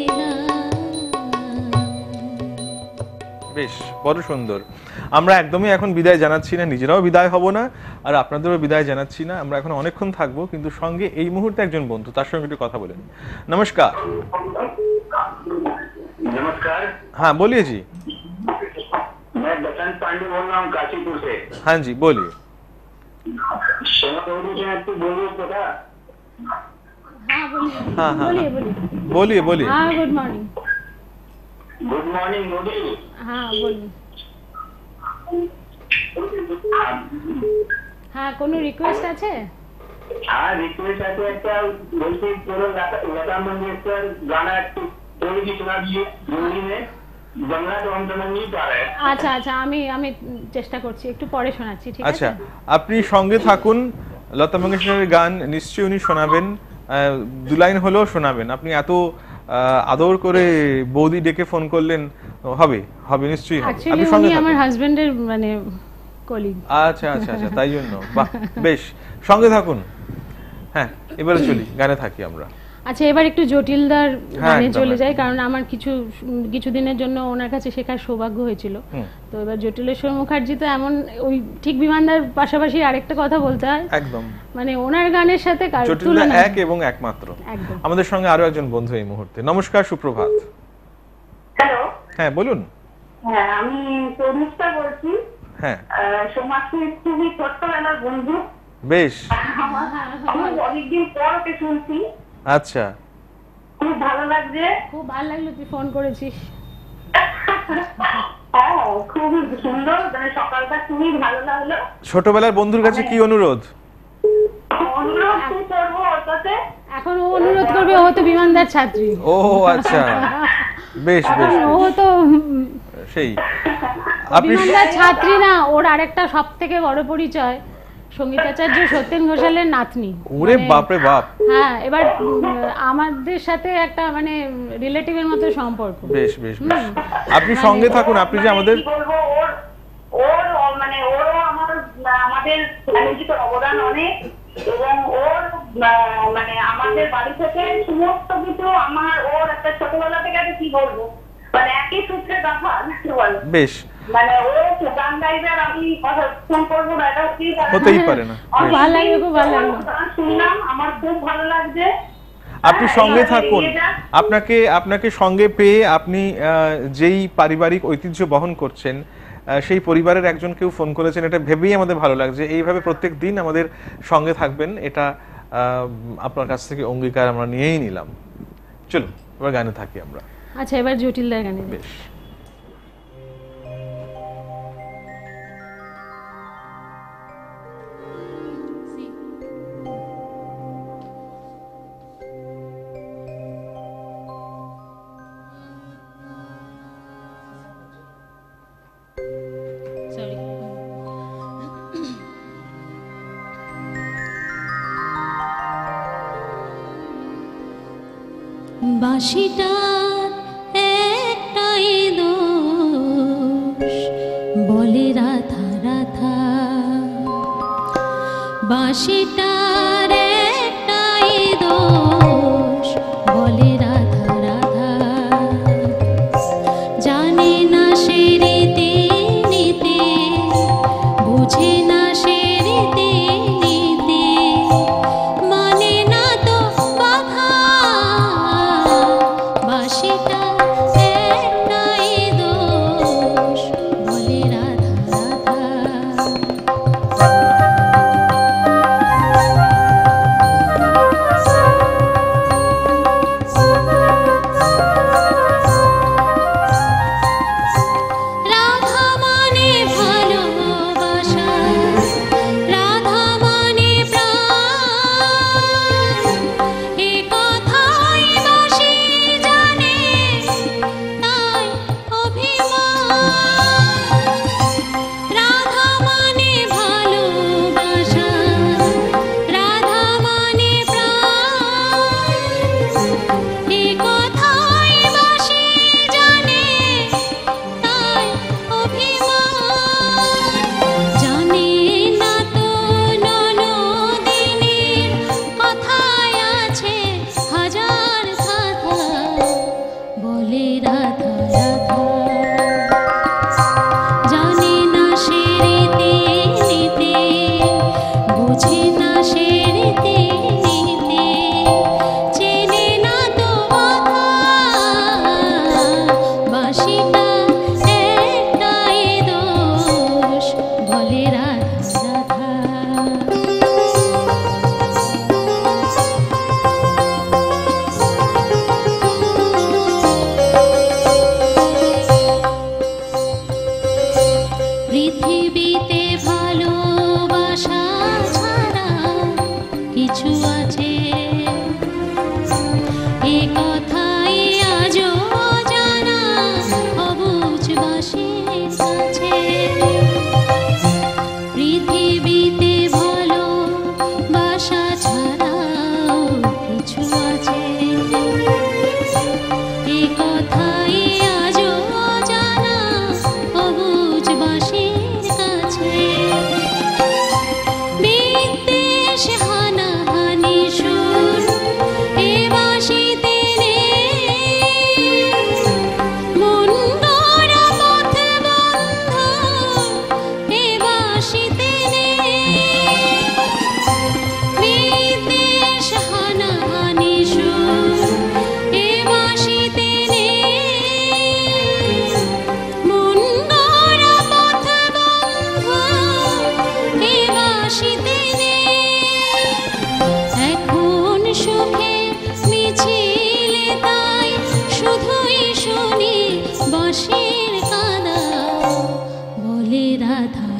E: বিদায়।
A: বেশ, বড় সুন্দর। আমরা একদমই এখন বিদায় জানাচ্ছি না, নিজেরাও বিদায় হব না, আর আপনাদেরও বিদায় জানাচ্ছি না। আমরা এখন অনেকক্ষণ থাকবো, কিন্তু সঙ্গে এই মুহূর্তে একজন বন্ধু, তার সঙ্গে একটু কথা বলেন। নমস্কার।
C: नमस्कार,
A: हाँ बोलिए जी।
C: मैं बसंत पांडे बोल रहा हूँ काशीपुर से।
A: हाँ जी बोलिए।
C: तू बोलिए पता।
B: हाँ बोलिए।
A: हाँ, हाँ,
B: बोलिए
A: हाँ।
B: बोलिए।
A: बोलिए बोलिए।
B: हाँ, good morning.
C: Good morning Modi.
B: हाँ बोलिए। हाँ, কোনো রিকোয়েস্ট আছে?
C: हाँ रिक्वेस्ट है तो একটা বলছি পুরো লতা মঙ্গেশকর গানা একটু बोल की सुना दीजिए हिंदी में। गंगा तो हम समझ नहीं पा रहे हैं।
B: আচ্ছা আচ্ছা, আমি আমি চেষ্টা করছি, একটু পরে শোনাচ্ছি, ঠিক আছে?
A: আচ্ছা, আপনি সঙ্গে থাকুন, লতা মঙ্গেশকরের গান নিশ্চয়ই উনি শোনাবেন, দু লাইন হলেও শোনাবেন। আপনি এত আদর করে বৌদি ডেকে ফোন করলেন, হবে হবে নিশ্চয়ই হবে।
B: অ্যাকচুয়ালি
A: আপনি সঙ্গে
B: উনি
A: থাকুন।
B: আমার হাজবেন্ডের মানে কলিগ।
A: আচ্ছা আচ্ছা আচ্ছা, তাই জন্য বাহ, বেশ, সঙ্গে থাকুন। হ্যাঁ, এবারে চলি, গানে থাকি আমরা।
B: আচ্ছা, এবার একটু জটিলদার
A: হ্যাঁ,
B: গানে
A: একদম,
B: চলে যাই,
A: একদম।
B: কারণ আমার কিছুদিনের জন্য ওনার কাছে শেখার সৌভাগ্য হয়েছিল। তো এবার জটিলেশ্বর মুখার্জি তো এমন, ওই ঠিক বিমানদার পাশাপাশি আরেকটা কথা বলতে হয়,
A: একদম
B: মানে ওনার গানের সাথে কার
A: জটিলদা
B: তুলনা
A: এক এবং একমাত্র।
B: একদম।
A: আমাদের সঙ্গে আরো একজন বন্ধু এই মুহূর্তে। নমস্কার, সুপ্রভাত।
D: হ্যালো,
A: হ্যাঁ বলুন।
D: হ্যাঁ আমি তনুষ্কা বলছি।
A: হ্যাঁ,
D: সমাজকে খুবই ছোট্টবেলার বন্ধু।
A: বেশ,
D: আমার অনেকদিন পর ওকে শুনছি,
A: আচ্ছা,
D: খুব ভালো লাগছে।
B: খুব ভালো লাগলো তুই ফোন করেছিস।
D: হ্যাঁ, খুব সুন্দর, মানে সকালটা খুবই ভালো লাগলো।
A: ছোটবেলার বন্ধুর কাছে কি অনুরোধ?
D: অনুরোধ কি করবো ওর কাছে?
B: এখন ও অনুরোধ করবে, ও তো বিমানদার ছাত্রী।
A: ও আচ্ছা, বেশ বেশ,
B: ও তো
A: সেই আপনি
B: বিমানদার ছাত্রী না, ওর আরেকটা সব থেকে বড় পরিচয় সঙ্গীতাচার্য সত্যেন ঘোষালের নাতনি।
A: ওরে
B: মানে-
A: বাপরে বাপ,
B: হ্যাঁ, এবার আমাদের সাথে একটা মানে রিলেটিভের মতো সম্পর্ক।
A: বেশ বেশ বেশ, আপনি সঙ্গে থাকুন। আপনি যে আমাদের
D: কি বলবো, ওর মানে ওরও আমাদের ফ্যামিলিতে অবদান অনেক, এবং ওর মানে আমাদের বাড়ি থেকে সমস্ত কিছু ওর একটা ছোটবেলা থেকে আমি কি বলবো, মানে একই সূত্রে গাঁথা বলে।
A: বেশ,
D: মানে ও গান গাইবে আর আমি কথা ফোন করবো না, এটা
A: হতেই পারে না।
B: খুব ভালো লাগলো, খুব ভালো লাগলো।
D: শুনলাম, আমার খুব ভালো লাগছে।
A: আপনি সঙ্গে থাকুন। আপনাকে সঙ্গে পেয়ে আপনি যেই পারিবারিক ঐতিহ্য বহন করছেন, সেই পরিবারের একজন কেউ ফোন করেছেন, এটা ভেবেই আমাদের ভালো লাগছে। এইভাবে প্রত্যেক দিন আমাদের সঙ্গে থাকবেন, এটা আপনার কাছ থেকে অঙ্গীকার আমরা নিয়েই নিলাম। চলুন এবার গানে থাকি আমরা।
B: আচ্ছা, এবার জটিলদার গানে যাই।
A: বেশ,
E: Sorry. বাঁশিটার একটাই দোষ, বলে রাধা রাধা। বাঁশিটার একটাই দোষ, বলে রাধা রাধা। জানে না সে রীতি নীতি, বুঝে না সে রীতি নীতি, মানে না তো বাধা। বাঁশিটা একটাই দোষ, বলে রাধা রাধা।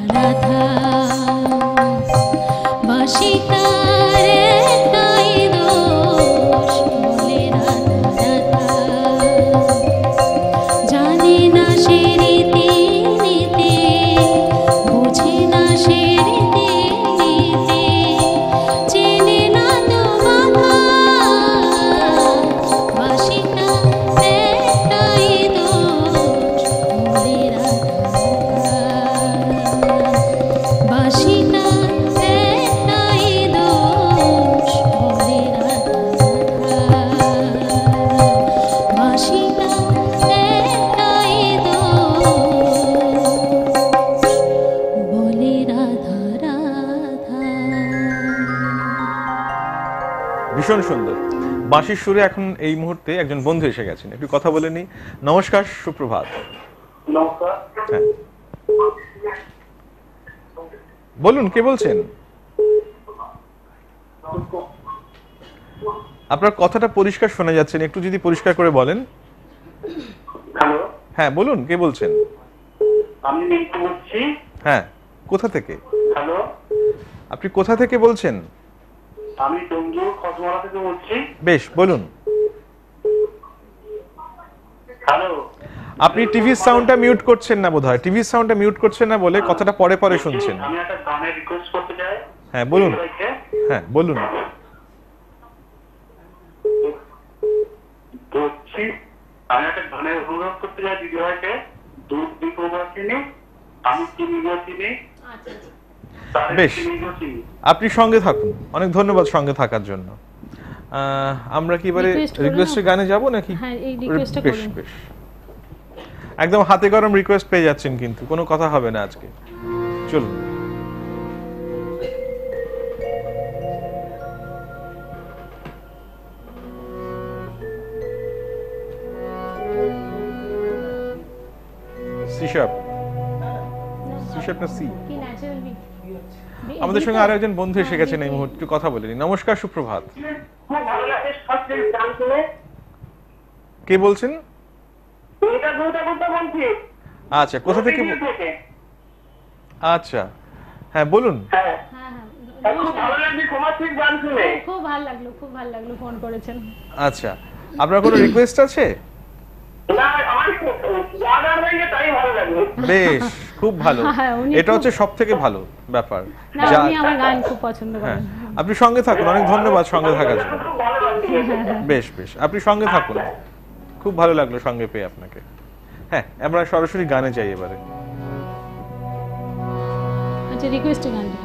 E: রাধা বাসিতার একটাই দোষ বলে রাধা রাধা জানে না সে রীতি নীতি বুঝে না সে রীতি নীতি চেনে না তো মাথা বাসিতা একটাই দোষ বলে রাধা বাসিতা একটাই দোষ বলে রাধা বাসিতা একটাই দোষ বলে রাধা রাধা।
A: ভীষণ সুন্দর। বাঁশির সুরে এখন এই মুহূর্তে একজন বন্ধু এসে গেছেন, একটু কথা বলে নি। নমস্কার, সুপ্রভাত।
C: নমস্কার।
A: হ্যাঁ, বলুন কে বলছেন? আপনার কথাটা পরিষ্কার শোনা যাচ্ছে না, একটু যদি পরিষ্কার করে বলেন।
C: হ্যালো,
A: হ্যাঁ বলুন কে বলছেন?
C: আমি মিন্টু বলছি।
A: হ্যাঁ, কোথা থেকে?
C: হ্যালো,
A: আপনি কোথা থেকে বলছেন?
C: আমি টঙ্গী খসমারা থেকে বলছি।
A: বেশ, বলুন।
C: হ্যালো,
A: আপনি টিভির সাউন্ডটা মিউট করছেন না বোধহয়, টিভির সাউন্ডটা মিউট করছেন না বলে কথাটা পরে পরে শুনছেন।
C: আমি একটা গানের রিকোয়েস্ট করতে চাই।
A: হ্যাঁ বলুন।
C: সবাইকে।
A: হ্যাঁ বলুন।
C: বলছি আমি একটা গানের অনুরোধ করতে চাই দিদি ভাইকে। দূর দীপবাসিনী আমি চিনি গো চিনি।
A: বেশ, আপনি সঙ্গে থাকুন। অনেক ধন্যবাদ সঙ্গে থাকার জন্য। আমরা কি এবারে
B: Request করুন
A: রিকোয়েস্টের
B: না?
A: গানে যাব নাকি?
B: হ্যাঁ, এই request-টা
A: বেশ
B: করুন।
A: বেশ, একদম হাতে গরম রিকোয়েস্ট পেয়ে যাচ্ছেন, কিন্তু কোনো কথা হবে না আজকে। চলুন। সি শার্প, সি শার্প না সি?
B: কি ন্যাচারাল বিট?
A: আমাদের সঙ্গে আরো একজন বন্ধু এসে গেছেন এই মুহূর্তে, কথা বলেনি। নমস্কার, সুপ্রভাত।
D: খুব ভালো লাগে সত্যি গান শুনে।
A: কে বলছেন?
D: এটা দুটা বলছি।
A: আচ্ছা, কোথা থেকে?
D: থেকে।
A: আচ্ছা, হ্যাঁ বলুন।
D: হ্যাঁ,
B: হ্যাঁ হ্যাঁ,
D: খুব ভালো লাগছে সমাজের গান শুনে।
B: খুব ভালো লাগলো, খুব ভালো লাগলো ফোন করেছেন।
A: আচ্ছা, আপনার কোনো রিকোয়েস্ট আছে?
D: না, আমার যা গান হয়েছে তাই ভালো লাগলো।
A: বেশ, খুব ভালো।
B: হ্যাঁ, উনি
A: এটা হচ্ছে সব থেকে ভালো ব্যাপার।
B: না,
A: যা,
B: উনি আমার গান খুব পছন্দ
A: হ্যাঁ,
B: করেন।
A: আপনি সঙ্গে থাকুন। অনেক ধন্যবাদ সঙ্গে থাকার জন্য।
D: খুব ভালো লাগছে।
A: বেশ বেশ, আপনি সঙ্গে থাকুন। খুব ভালো লাগলো সঙ্গে পেয়ে আপনাকে। হ্যাঁ, আমরা সরাসরি গানে যাই এবারে।
B: আচ্ছা, রিকোয়েস্টে গানটা।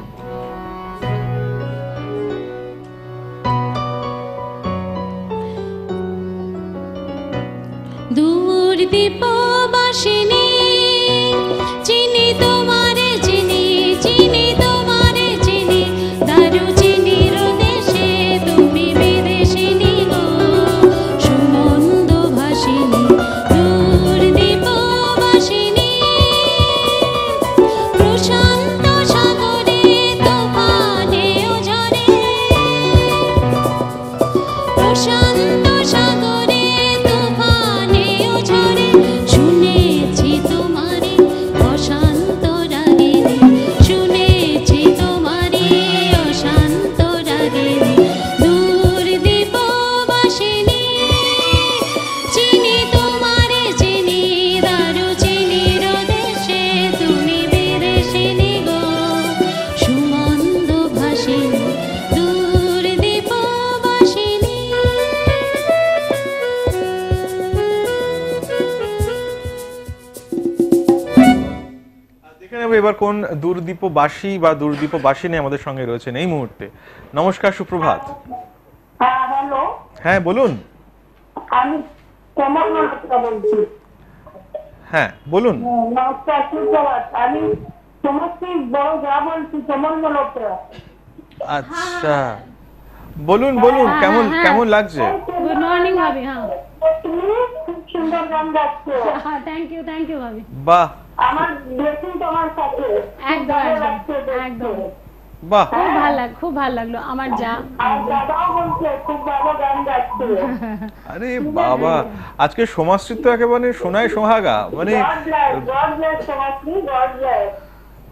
E: দূর দীপবাসিনী চিনি তোমারে চিনি চিনি তোমারে চিনি দারু চিনির দেশে তুমি বিদেশিনী গো সুমন্দ ভাসিনী দূর দীপবাসিনী প্রশান্ত সাগরে তোফানে ও ঝরে প্রশান্ত সাগরে তুফানে ও ঝরে শুনেছি তোমারে অশান্ত রাগিনী শুনেছি তোমারে অশান্ত রাগিনী দূর দীপবাসিনী চিনি তোমারে চিনি দারু চিনির দেশে তুমি বিদেশিনী গো সুমন্দ ভাসিনী দূর দীপবাসিনী।
A: দেখে নেব এবার কোন দূরদীপবাসী বা দূরদীপবাসিনী আমাদের সঙ্গে রয়েছেন এই মুহূর্তে। নমস্কার, সুপ্রভাত।
D: হ্যাঁ, হ্যালো,
A: হ্যাঁ বলুন।
D: আমি কমল মাহাতো বলছি।
A: হ্যাঁ বলুন।
D: নমস্কার, সুপ্রভাত। আমি সমস্ত বড় যা বলছি কমল মাহাতো।
A: আচ্ছা, বলুন বলুন, কেমন কেমন লাগছে?
B: গুড মর্নিং ভাবি। হ্যাঁ
D: তুমি খুব সুন্দর গান গাচ্ছো।
B: হ্যাঁ, থ্যাংক ইউ ভাবি।
A: বাহ
D: আমার দেখুন তোমার সাথে
B: একদম
D: ভালো
B: একদম
D: লাগছে দেখতে।
B: একদম
A: বাহ,
B: খুব ভালো লাগলো আমার যা।
D: আর দাদাও বলছে খুব ভালো গান গাচ্ছে।
A: আরে বাবা, আজকে সমাজচিত্র একেবারে সোনায় সোহাগা, মানে
D: God bless, Somasree, God bless.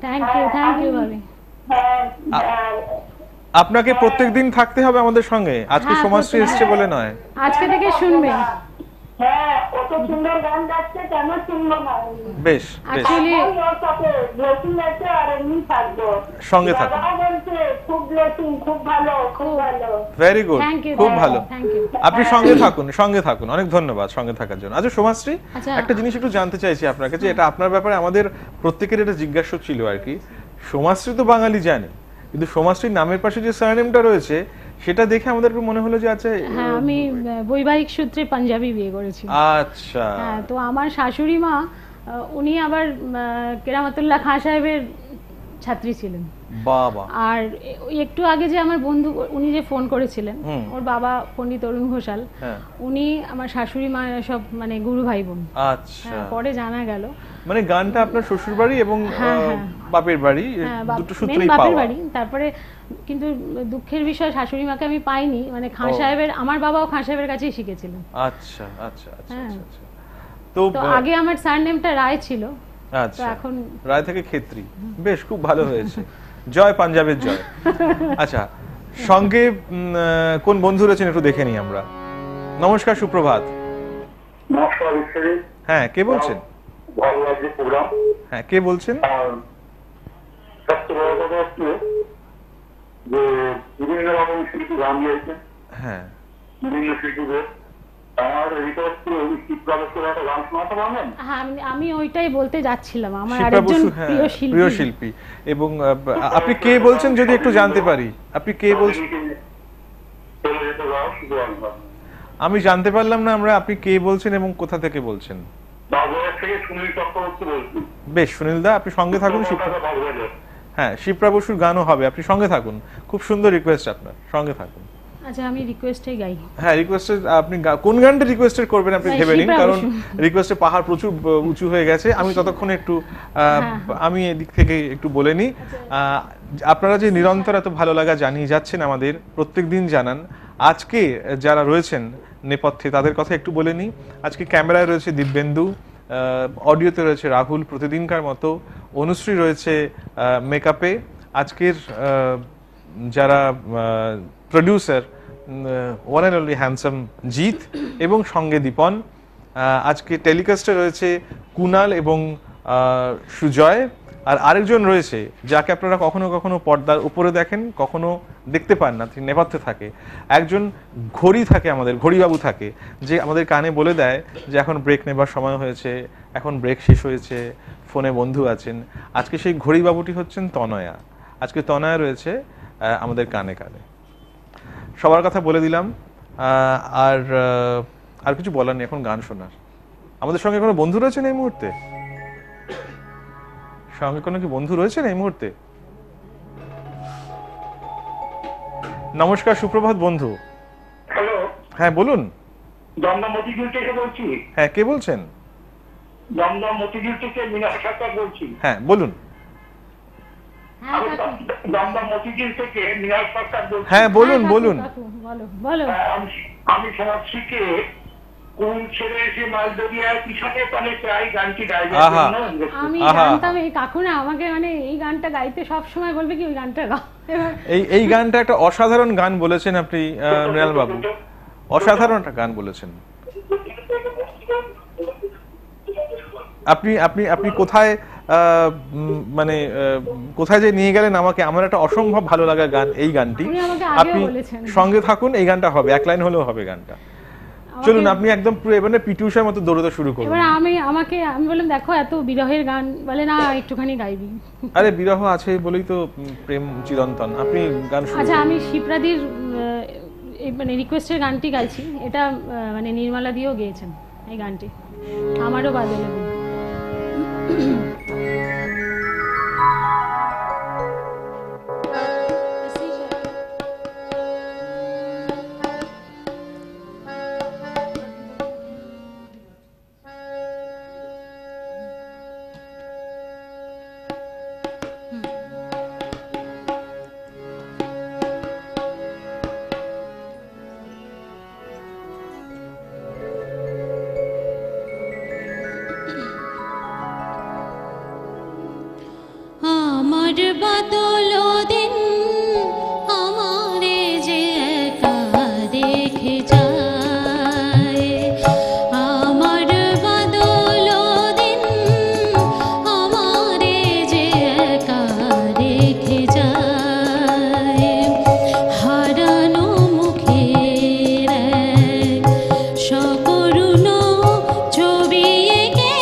B: Thank you ভাবি।
D: হ্যাঁ,
A: আপনাকে প্রত্যেকদিন থাকতে হবে আমাদের সঙ্গে, আজকে
B: হ্যাঁ,
A: সমাজশ্রী এসছে বলে নয়।
B: আজকে থেকে শুনবেন।
D: হ্যাঁ, অত সুন্দর গান গাচ্ছে, কেন শুনবো না?
A: বেশ বেশ,
B: Actually,
D: ওর সাথে ব্লেসিং আছে আর এমনি থাকবো।
A: সঙ্গে থাকুন।
D: বাবাও বলছে খুব ব্লেসিং, খুব ভালো, খুব ভালো।
A: ভেরি গুড,
B: থ্যাংক ইউ,
A: খুব ভালো।
B: Thank you.
A: আপনি সঙ্গে থাকুন, অনেক ধন্যবাদ সঙ্গে থাকার জন্য। আচ্ছা সমাজশ্রী,
B: আচ্ছা।
A: একটা জিনিস একটু জানতে চাইছি আপনার কাছে, এটা আপনার ব্যাপারে আমাদের প্রত্যেকের এটা জিজ্ঞাসা ছিল আর কি। সমাজশ্রী তো বাঙালি জানে, কিন্তু সমাজশ্রীর নামের পাশে যে সারনেমটা রয়েছে সেটা দেখে আমাদের একটু মনে হলো যে আচ্ছা।
B: হ্যাঁ, আমি বৈবাহিক সূত্রে পাঞ্জাবি বিয়ে করেছি।
A: আচ্ছা।
B: হ্যাঁ, তো আমার শাশুড়ি মা উনি আবার কেরামতুল্লাহ খাঁ সাহেবের ছাত্রী ছিলেন।
A: বাবা।
B: আর ওই একটু আগে যে আমার বন্ধু উনি যে ফোন করেছিলেন, ওর বাবা পণ্ডিত অরুণ ঘোষাল, উনি আমার শাশুড়ি মা সব মানে গুরু ভাই বোন।
A: আচ্ছা,
B: পরে জানা গেল
A: মানে গানটা আপনার শ্বশুর বাড়ি এবং বাপের বাড়ি দুটো সূত্রেই
B: বাপের
A: পাওয়া।
B: বাড়ি। তারপরে কিন্তু দুঃখের বিষয় শাশুড়ি মাকে আমি পাইনি, মানে খাঁ সাহেবের, আমার বাবাও খাঁ সাহেবের কাছেই শিখেছিলেন।
A: আচ্ছা আচ্ছা আচ্ছা আচ্ছা।
B: তো আগে আমার সারনেমটা রায় ছিল,
A: আচ্ছা,
B: এখন
A: রায় থেকে খেত্রী। বেশ, খুব ভালো হয়েছে। জয় পাঞ্জাবের জয়। আচ্ছা, সঙ্গে কোন বন্ধু রয়েছেন একটু দেখে নিই আমরা। নমস্কার, সুপ্রভাত।
C: নমস্কার বিশ্বজিৎ।
A: হ্যাঁ, কে বলছেন?
C: ভালো লাগছে প্রোগ্রাম।
A: হ্যাঁ, কে বলছেন?
C: সবচেয়ে বড় কথা হচ্ছে যে বিভিন্ন রকম শিল্পী গান গিয়েছেন।
A: হ্যাঁ,
C: বিভিন্ন শিল্পীদের আমার রিকোয়েস্ট ছিল শিল্পী একটা গান শোনাতে পারবেন?
B: হ্যাঁ, আমি ওইটাই বলতে যাচ্ছিলাম, আমার
A: শিপ্রা
B: আরেকজন
A: বসু, প্রিয়
B: শিল্পী।
A: শিল্পী। এবং আপনি কে বলছেন যদি একটু জানতে পারি? আপনি কে বলছেন? আমি জানতে পারলাম না আমরা, আপনি কে বলছেন এবং কোথা থেকে বলছেন? বেশ, সুনীল দা, আপনি সঙ্গে থাকুন। হ্যাঁ, শিপ্রা বসুর গানও হবে, আপনি সঙ্গে থাকুন। খুব সুন্দর রিকোয়েস্ট আপনার, সঙ্গে থাকুন।
B: আচ্ছা, আমি রিকোয়েস্টই গাই।
A: হ্যাঁ, রিকোয়েস্টের আপনি কোন গানটা রিকোয়েস্টেড করবেন আপনি ভেবে নিন, কারণ রিকোয়েস্টের পাহাড় প্রচুর উঁচু হয়ে গেছে। আমি ততক্ষণে একটু আমি এদিক থেকে একটু বলে নিই। আপনারা যে নিরন্তর এত ভালো লাগা জানিয়ে যাচ্ছেন আমাদের, প্রত্যেক দিন জানান। আজকে যারা রয়েছেন নেপথ্যে তাদের কথা একটু বলে নিই। আজকে ক্যামেরায় রয়েছে দিব্যেন্দু, অডিওতে রয়েছে রাহুল প্রতিদিনকার মতো, অনুশ্রী রয়েছে মেকআপে, আজকের যারা producer one and only handsome Jeet, এবং সঙ্গে দীপন। আজকে টেলিকাস্টে রয়েছে কুনাল এবং সুজয়, আর আরেকজন রয়েছে যাকে আপনারা কখনো কখনো পর্দার উপরে দেখেন, কখনো দেখতে পান না, তিনি নেপথ্যে থাকে। একজন ঘড়ি থাকে, আমাদের ঘড়িবাবু থাকে, যে আমাদের কানে বলে দেয় যে এখন ব্রেক নেবার সময় হয়েছে, এখন ব্রেক শেষ হয়েছে, ফোনে বন্ধু আছেন। আজকে সেই ঘড়িবাবুটি হচ্ছেন তনয়া। আজকে তনয়া রয়েছে আমাদের কানে কানে। সবার কথা বলে দিলাম। আর কিছু বলার নেই, এখন গান শোনার। আমাদের সঙ্গে কোনো বন্ধু রয়েছেন এই মুহূর্তে? সঙ্গে কোনো কি বন্ধু রয়েছেন এই মুহূর্তে? নমস্কার, সুপ্রভাত বন্ধু।
C: হ্যালো।
A: হ্যাঁ, বলুন।
C: দমদম মতিঝিল থেকে বলছি।
A: হ্যাঁ, কে বলছেন?
C: দমদম মতিঝিল থেকে মিনার সরকার বলছি।
A: হ্যাঁ, বলুন।
C: দমদম মতিঝিল থেকে মিনার সরকার বলছি।
A: হ্যাঁ, বলুন বলুন।
B: বলো।
C: আমি সমাজশ্রীকে কোন ছেড়ে এসে মালদরিয়ার পিছনে পালে চাই গানটি গাইবার জন্য।
B: আমি জানতাম এই কাকু না আমাকে মানে এই গানটা গাইতে সব সময় বলবে কি ওই গানটা গাও।
A: এই গানটা একটা অসাধারণ গান বলেছেন আপনি মৃণাল বাবু, অসাধারণ একটা গান বলেছেন। আপনি আপনি আপনি কোথায় মানে কোথায় যে নিয়ে গেলেন আমাকে, আমার একটা অসম্ভব ভালো লাগা গান এই গানটি। আপনি সঙ্গে থাকুন, এই গানটা হবে, এক লাইন হলেও হবে গানটা। চলুন, আপনি একদম পুরো এবারে পিটি উষার মতো দৌড়তে শুরু করুন।
B: এবার আমি বললাম দেখো এত বিরহের গান, বলে না একটুখানি গাইবি।
A: আরে বিরহ আছে বলেই তো প্রেম চিরন্তন। আপনি গান শুরু।
B: আচ্ছা, আমি শিপ্রাদির মানে রিকোয়েস্টের গানটি গাইছি। এটা মানে নির্মলা দিয়েও গেয়েছেন এই গানটি, আমারও বাদলে।
E: বাদল দিন আমারে যে একা রেখে যায়, আমার বাদল দিন আমারে যে একা রেখে যায়, হারানো মুখের এক সকরুণ ছবি এঁকে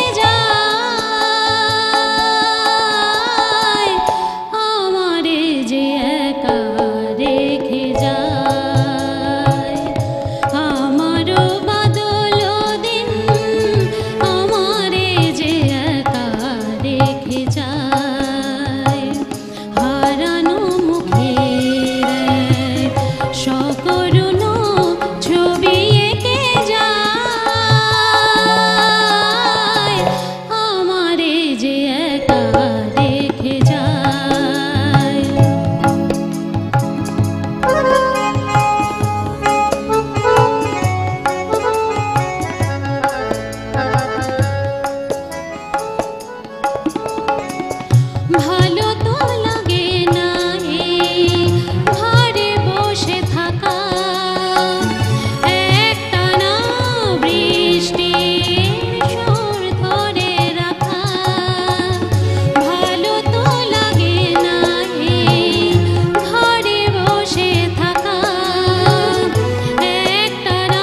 E: যায়, আমারে যে একা রেখে যায়, আমার বাদল দিন আমারে যে একা রেখে যায়, হারানো মুখের এক সকরুণ ছবি এঁকে যায়, আমারে যে একা রেখে যায়। ভালো তো লাগে না এই ঘরে বসে থাকা, একটানা বৃষ্টির সুর ধরে রাখা, ভালো তো লাগে না এই ঘরে বসে থাকা, একটানা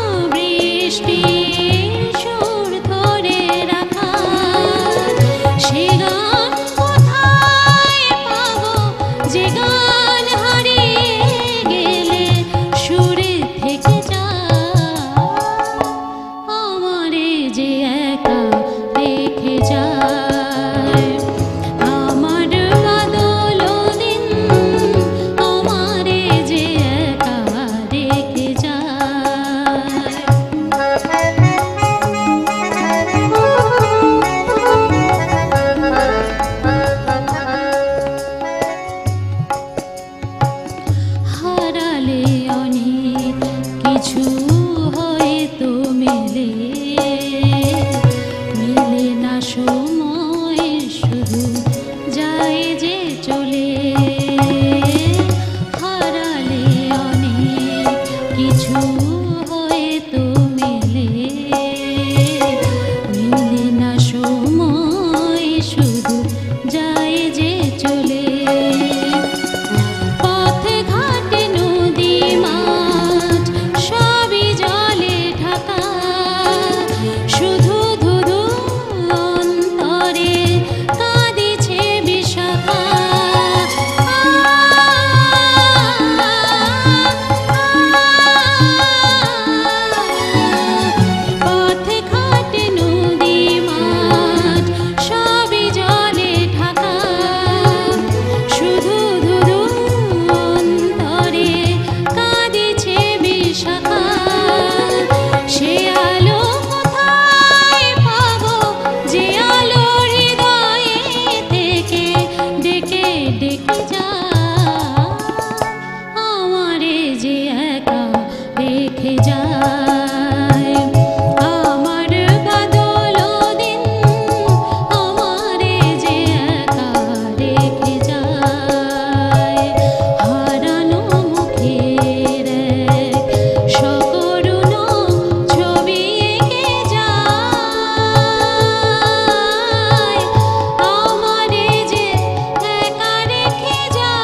E: বৃষ্টির সুর ধরে রাখা, সে গান কোথায় পাবো যে গান হারিয়ে গেলে সুরে থেকে যায়, আমারে যে একা রেখে যায়, আমার বাদল দিন আমারে যে একা রেখে যায়। হারালে অনেক কিছু হয়তো মেলে, মেলে না সময় শুধু যায় যে চলে, হারালে অনেক কিছু হয়তো মেলে, মেলে না সময় শুধু যায় যে চলে, পথে ঘাটে নদী মাঠ সবই জলে ঢাকা, শুধু ধুধু অন্তরে কাঁদিছে বিশাখা, পথে ঘাটে নদী মাঠ সবই জলে ঢাকা, শুধু ধুধু অন্তরে কাঁদিছে বিশাখা, সে আলো কোথায় পাবো যে আলো হৃদয়ে থেকে ডেকে ডেকে যায়, আমারে যে একা রেখে যায়, আমার বাদল দিন আমারে যে একা রেখে যায়, হারানো মুখের এক সকরুণ ছবি এঁকে যায়, আমারে যে একা রেখে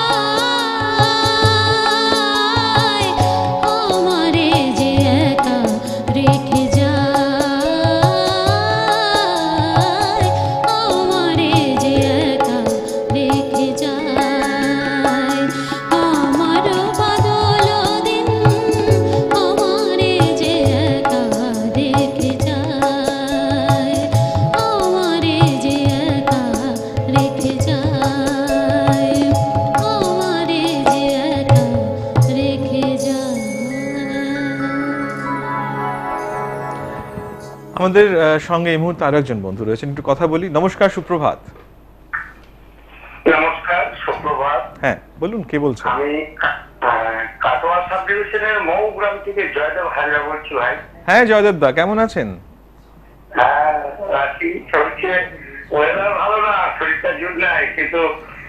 E: যায়, আমারে যে একা রেখে যায়, আমারে যে একা রেখে যায়, আমার বাদল দিন আমারে যে একা রেখে যায়, আমারে যে একা রেখে যায়, আমারে যে একা রেখে যায়।
A: আমাদের সঙ্গে এই মুহূর্তে আরো একজন বন্ধু রয়েছেন, একটু কথা বলি। নমস্কার, সুপ্রভাত।
C: নমস্কার, সুপ্রভাত।
A: হ্যাঁ, বলুন, কে বলছেন?
C: আমি কাটোয়া সাব ডিভিশনের মৌ গ্রাম থেকে জয়দেব হাজরা বলছি ভাই।
A: হ্যাঁ জয়দেব দা, কেমন আছেন?
C: হ্যাঁ, আছি, চলছে। ওয়েদার ভালো না, শরীরটা জুট নাই, কিন্তু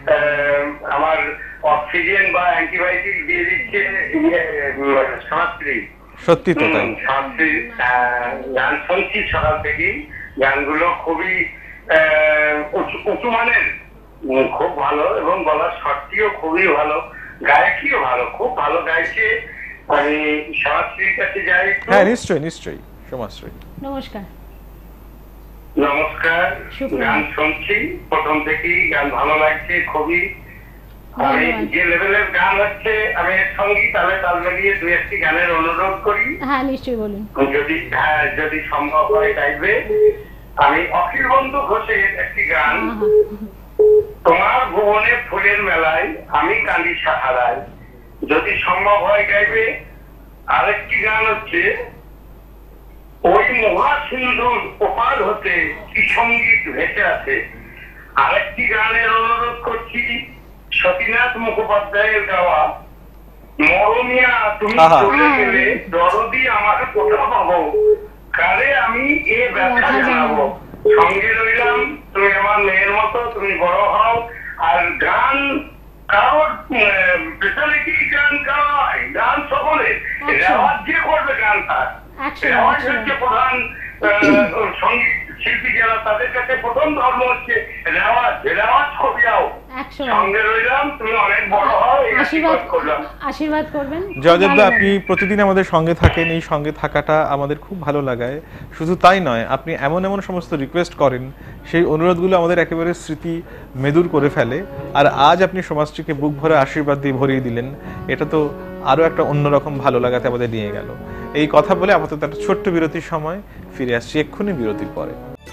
C: আমার অক্সিজেন বা অ্যান্টিবায়োটিক দিয়ে দিচ্ছে সমাজশ্রী।
A: সত্যি তো তাই।
C: সমাজশ্রী গান শুনছি সকাল থেকেই, গানগুলো খুবই উঁচু মানের, খুব ভালো, এবং গলার শর্টটিও খুবই ভালো, গায়কিও ভালো, খুব ভালো গাইছে। আমি সমাজশ্রীর কাছে যাই।
A: হ্যাঁ নিশ্চয়ই নিশ্চয়ই। সমাজশ্রী
B: নমস্কার।
C: নমস্কার। গান শুনছি প্রথম থেকেই, গান ভালো লাগছে খুবই। আমি যে লেভেলের গান হচ্ছে, আমি এর সঙ্গে তালে তাল মিলিয়ে দু একটি গানের অনুরোধ করি।
B: হ্যাঁ নিশ্চয়ই বলুন।
C: যদি সম্ভব হয় গাইবে। আমি অখিল বন্ধু ঘোষের একটি গান, তোমার ভুবনে ফুলের মেলায় আমি কান্দি সাহারায়, যদি সম্ভব হয় গাইবে। আরেকটি গান হচ্ছে ওই মহাসিন্ধুর ওপার হতে কি সঙ্গীত ভেসে আছে। আরেকটি গানের অনুরোধ করছি সতীনাথ মুখোপাধ্যায়ের গাওয়া মরমিয়া তুমি চলে গেলে দরদি আমার কোথা পাবো, কারে আমি এ ব্যথা জানাবো। সঙ্গে রইলাম, তুমি আমার মেয়ের মতো, তুমি বড় হও। আর গান কারোর স্পেশালিটি, গান গাওয়ায়, গান সকলের রেওয়াজ যে করবে গানটা, রেওয়াজ হচ্ছে প্রধান সঙ্গীত শিল্পী যারা, তাদের কাছে প্রথম ধর্ম হচ্ছে রেওয়াজ। রেওয়াজ কবিয়াও। সঙ্গে রইলাম, তুমি অনেক বড় হও, আশীর্বাদ করলাম।
B: আশীর্বাদ করবেন।
A: জয়দেবদা, আপনি প্রতিদিন আমাদের সঙ্গে থাকেন, এই সঙ্গে থাকাটা আমাদের খুব ভালো লাগায়। শুধু তাই নয়, আপনি এমন এমন সমস্ত রিকোয়েস্ট করেন, সেই অনুরোধগুলো আমাদের একেবারে স্মৃতি মেদুর করে ফেলে। আর আজ আপনি সমাজটিকে বুক ভরে আশীর্বাদ দিয়ে ভরিয়ে দিলেন, এটা তো আরও একটা অন্যরকম ভালো লাগাতে আমাদের নিয়ে গেল। এই কথা বলে আপাতত একটা ছোট্ট বিরতির সময়, ফিরে আসছি এক্ষুনি বিরতির পরে।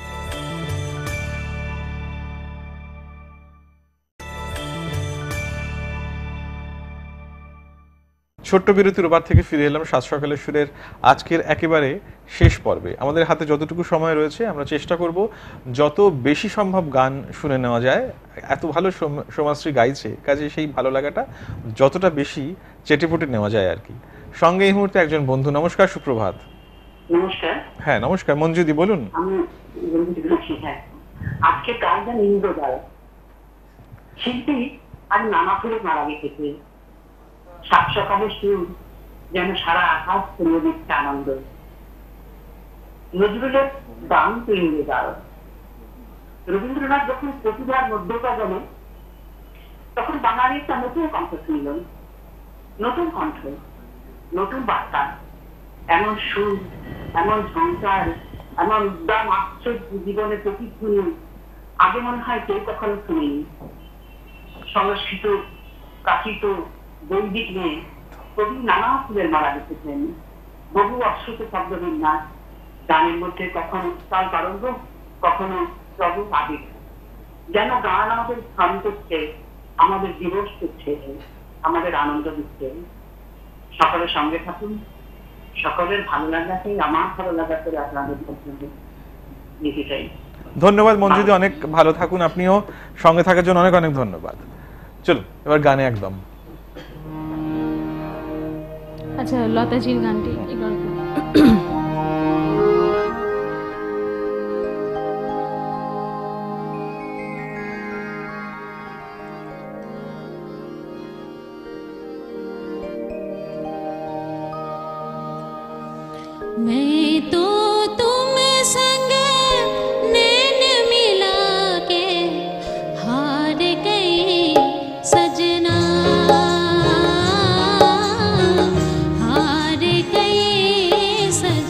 A: ছোট্ট বিরতির ওপার থেকে ফিরে এলাম সাত সকালের সুরের আজকের একেবারে শেষ পর্বে। আমাদের হাতে যতটুকু সময় রয়েছে আমরা চেষ্টা করব যত বেশি সম্ভব গান শুনে নেওয়া যায়। এত ভালো সমাজশ্রী গাইছে, কাজে সেই ভালো লাগাটা যতটা বেশি চেটেপুটে নেওয়া যায় আর কি। সঙ্গে এই মুহূর্তে একজন বন্ধু। নমস্কার, সুপ্রভাত।
D: নমস্কার।
A: হ্যাঁ নমস্কার, মঞ্জুদি বলুন।
D: আজকে গান ইন্দ্রজাল শিল্পী আর নানা ফুলে মারা গেছে। সাত সকালের সুর যেন সারা আকাশ তুলে দিচ্ছে আনন্দ। নজরুলের গান তো ইন্দ্রজাল। রবীন্দ্রনাথ যখন প্রতিভার মধ্যটা গেলেন, তখন বাঙালির একটা নতুন কণ্ঠ শুনল, নতুন কণ্ঠ, নতুন বার্তা, এমন সুর, এমন ঝঙ্কার, এমন উদ্দাম আশ্চর্য জীবনের প্রতিধ্বনি আগে মনে হয় কেউ কখনো শুনিনি। সংস্কৃত, প্রাকৃত, বৈদিক নিয়ে কবি নানা ফুলের মালা লিখেছেন, বহু অশ্রুত শব্দবিন্যাস, গানের মধ্যে কখনো তাল তরঙ্গ, কখনো প্রভু আবেগ। যেন গান আমাদের স্থান করছে, আমাদের দিবস করছে, আমাদের আনন্দ দিচ্ছে। সকলের সঙ্গে থাকুন, সকলের ভালো লাগাতে আমার ভালো লাগা করে আপনাদের পছন্দ নিতে চাই।
A: ধন্যবাদ মঞ্জুদি, অনেক ভালো থাকুন। আপনিও সঙ্গে থাকার জন্য অনেক অনেক ধন্যবাদ। চলুন এবার গানে একদম।
B: আচ্ছা, লতাজির গানটি
E: मैं तो तुम संग नैन मिला के हार गई सजना, हार गई सजना।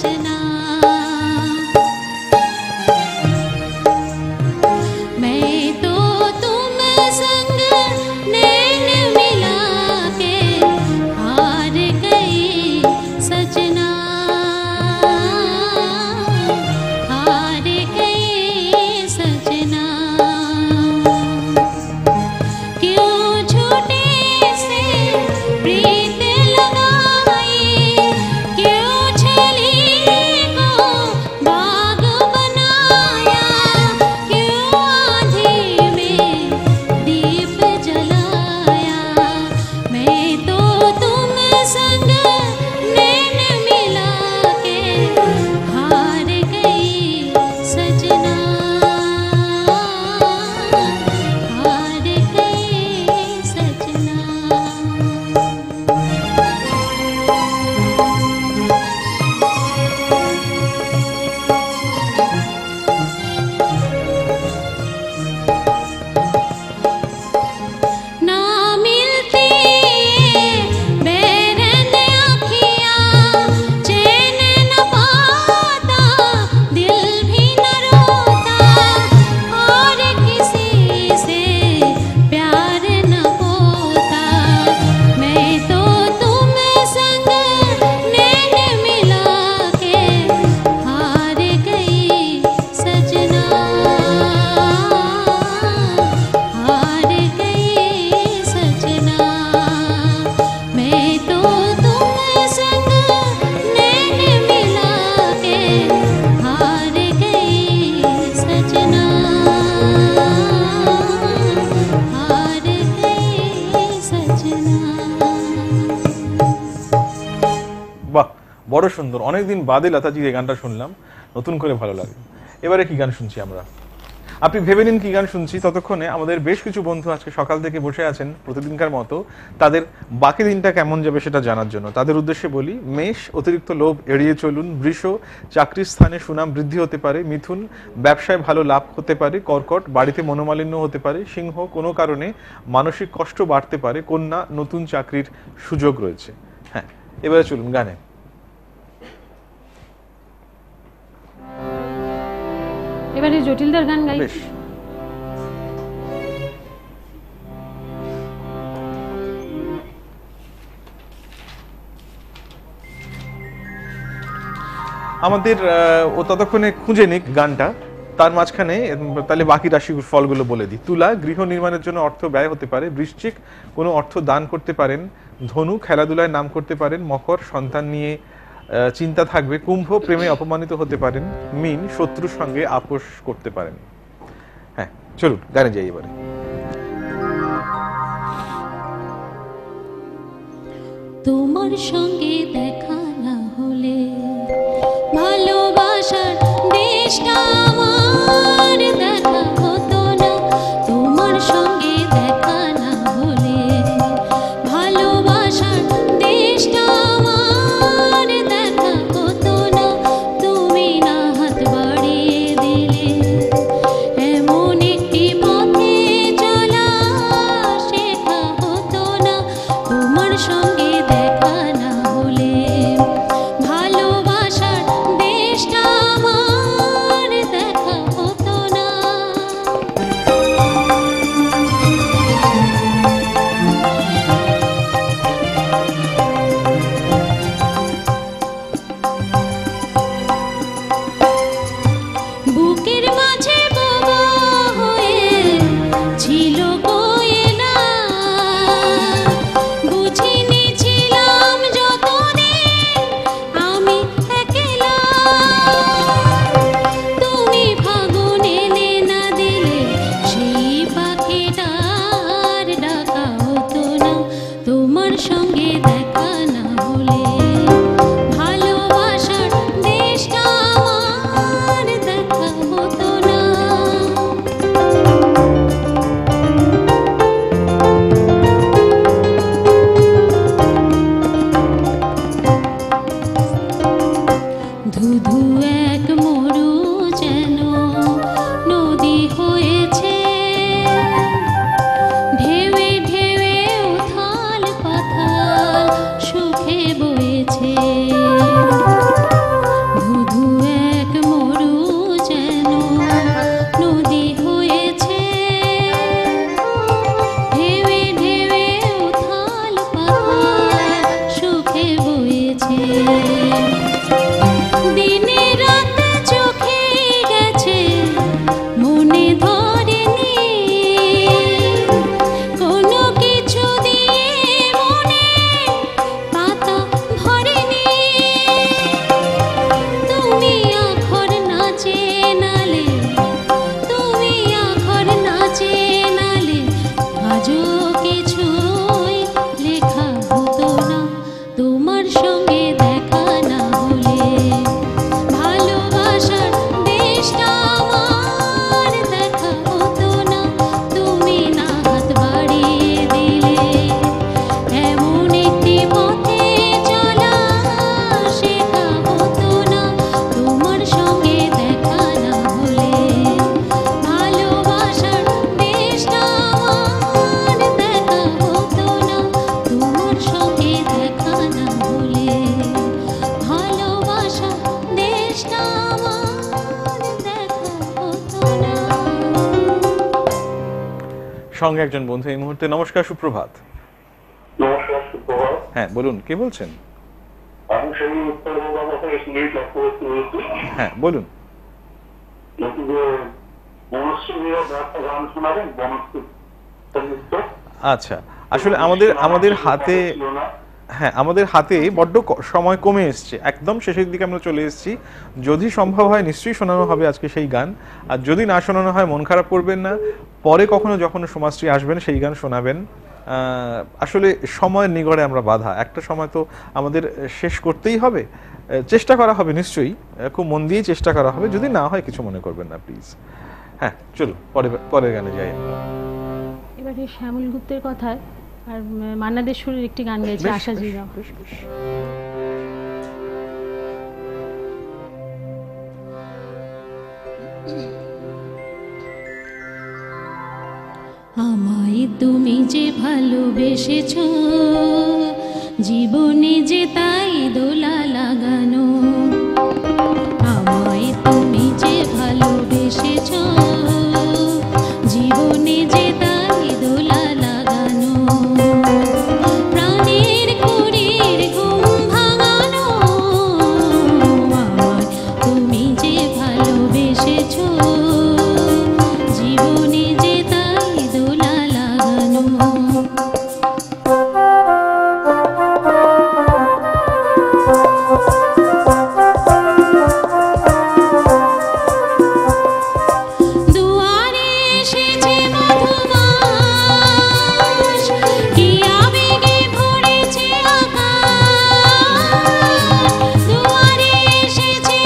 A: বড় সুন্দর, অনেকদিন বাদে লতাজির এই গানটা শুনলাম, নতুন করে ভালো লাগে। এবারে কি গান শুনছি আমরা? আপনি ভেবে নিন কি গান শুনছি। ততক্ষণে আমাদের বেশ কিছু বন্ধু আজকে সকাল থেকে বসে আছেন প্রতিদিনকার মতো, তাদের বাকি দিনটা কেমন যাবে সেটা জানার জন্য। তাদের উদ্দেশ্যে বলি, মেষ, অতিরিক্ত লোভ এড়িয়ে চলুন। বৃষ, চাকরির স্থানে সুনাম বৃদ্ধি হতে পারে। মিথুন, ব্যবসায় ভালো লাভ হতে পারে। কর্কট, বাড়িতে মনোমালিন্য হতে পারে। সিংহ, কোনো কারণে মানসিক কষ্ট বাড়তে পারে। কন্যা, নতুন চাকরির সুযোগ রয়েছে। হ্যাঁ, এবারে চলুন গানে।
B: এবারে জটিলদার গান গাই।
A: বেশ, আমাদের ও ততক্ষণে খুঁজে নিক গানটা, তার মাঝখানে তাহলে বাকি রাশি ফলগুলো বলে দিই। তুলা, গৃহ নির্মাণের জন্য অর্থ ব্যয় হতে পারে। বৃশ্চিক, কোনো অর্থ দান করতে পারেন। ধনু, খেলাধুলায় নাম করতে পারেন। মকর, সন্তান নিয়ে চিন্তা থাকবে। কুম্ভ, প্রেমে অপমানিত হতে পারেন। মীন, শত্রুর সঙ্গে আপোষ করতে পারেন। হ্যাঁ, চলুন গানে যাই এবারে।
E: তোমার সঙ্গে দেখা না হলে ভালোবাসার দেশটা আমার দেখা হতো না। তোমার সঙ্গে দেখা না হলে ভালোবাসার দেশটা আমার দেখা হতো না। তুমি না হাত বাড়িয়ে দিলে এমন একটি পথে চলা শেখা হতো না। তোমার সঙ্গে দেখা না হলে ভালোবাসার দেশটা আমার দেখা হতো না। বুকের মাঝে বোবা হয়ে ছিল কোয়েলা, বুঝিনি ছিলাম যতদিন আমি একলা। তুমি ফাগুন এলে না দিলে সেই পাখিটার ডাকা হতো না। তোমার সঙ্গে দেখা না হলে ভালোবাসার দেশটা আমার দেখা হতো না। ধুধু এক মরু যেন নদী হয়েছে, ঢেউে ঢেউে উথাল পাথাল সুখে বয়েছে। ধুধু এক মরু যেন নদী হয়েছে, ঢেউে ঢেউে উথাল পাথাল সুখে বয়েছে। দিনে রাতে চোখে গেছে মনে ধরেনি, কোনো কিছু দিয়ে মনে পাতা ভরেনি। তুমি আখর নাচে নালে, তুমি আখর নাচে নালে আজও কিছুই লেখা হতো না। তোমার সঙ্গে দেখা না হলে ভালোবাসার দেশটা আমার দেখা হতো না। তুমি না হাত বাড়িয়ে দিলে এমন একটি পথে চলা শেখা হতো না। তোমার সঙ্গে দেখা না হলে ভালোবাসার দেশটা আমার দেখা হতো না। তোমার সঙ্গে দেখা না হলে ভালোবাসার দেশটা আমার দেখা হতো না।
A: সঙ্গে একজন বন্ধু এই মুহূর্তে। নমস্কার, সুপ্রভাত।
C: নমস্কার, সুপ্রভাত।
A: হ্যাঁ বলুন, কে বলছেন?
C: আমি সেই উত্তরবঙ্গ থেকে সুনীল চক্রবর্তী বলছি।
A: হ্যাঁ বলুন।
C: বলছি যে বনশ্রী নিয়ে একটা গান শোনাবেন, বনশ্রী সঙ্গীত।
A: আচ্ছা, আসলে আমাদের হাতে, হ্যাঁ আমাদের হাতে বড্ড সময় কমে এসছে, একদম শেষের দিকে আমরা চলে এসেছি। যদি সম্ভব হয় নিশ্চয়ই শোনানো হবে আজকে সেই গান, আর যদি না শোনানো হয় মন খারাপ করবেন না, পরে কখনো যখন সমাজশ্রী আসবেন সেই গান শোনাবেন। আসলে সময়ের নিগড়ে আমরা বাধা, একটা সময় তো আমাদের শেষ করতেই হবে। চেষ্টা করা হবে নিশ্চয়ই, খুব মন দিয়েই চেষ্টা করা হবে, যদি না হয় কিছু মনে করবেন না প্লিজ। হ্যাঁ চলুন পরের গানে যাই।
B: এবারে শ্যামল গুপ্তের কথায় আর মান্না দে সুরের একটি গান গেয়েছে আশা জিরা।
E: আমায় তুমি যে ভালোবেসেছো, জীবনে যে তাই দোলা লাগানো। আমায় তুমি যে ভালোবেসেছো, জীবনে যে তাই দোলা লাগানো। প্রাণের কুড়ির ঘুম ভাঙানো, আমায় তুমি যে ভালোবেসেছো, জীবনে যে তাই দোলা লাগানো। দুয়ারে এসেছে মধুমাস, কি আবেগে ভরেছে আকাশ। দুয়ারে এসেছে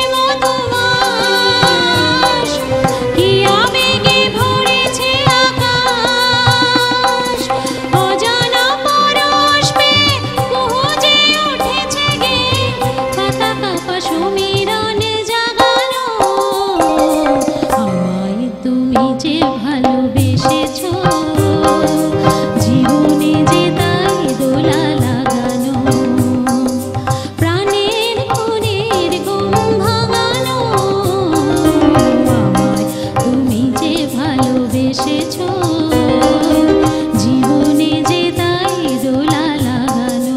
E: মধুমাস, কি আবেগে ভরেছে আকাশ। অজানা পরশ পেয়ে কুহু যে উঠেছে গে, পাতা কাঁপা সমীরণে জাগানো। আমায় তুমি যে ভালোবেসেছো, জীবনে যে তাই দোলা লাগানো। প্রাণের কুড়ির ঘুম ভাঙানো, আমায় তুমি যে ভালোবেসেছো, জীবনে যে তাই দোলা লাগানো।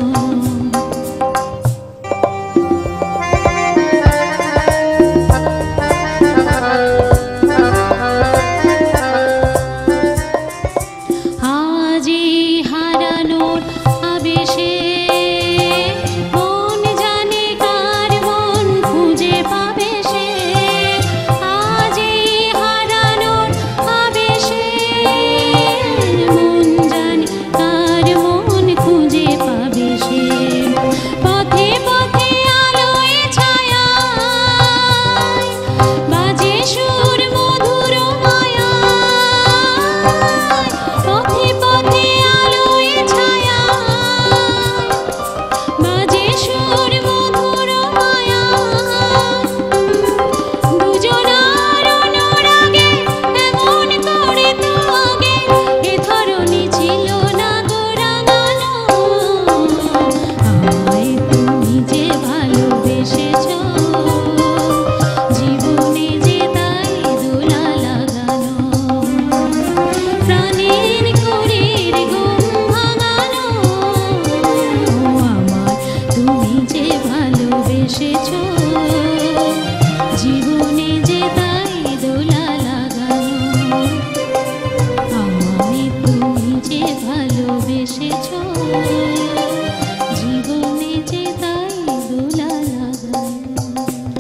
E: আজি হারানোর আবেশে মন জানে কার মন খুঁজে পাবে সে। আজি হারানোর আবেশে মন জানে কার মন খুঁজে পাবে সে। পথে পথে আলোয় ছায়ায় বাজে সুর মধুর মায়ায়। পথে পথে আলোয় ছায়ায় বাজে সুর মধুর মায়ায়। দুজনার অনুরাগে এমন করে তো আগে এ ধরনী ছিল না গো রাঙানো। আমায় তুমি যে ভালোবেসেছো, জীবনে যে তাই দোলা লাগানো। প্রাণের কুড়ির ঘুম ভাঙানো, আমায় তুমি যে ভালোবেসেছো, জীবনে যে তাই দোলা লাগানো। আমায় তুমি যে ভালোবেসেছো, জীবনে যে তাই দোলা লাগানো।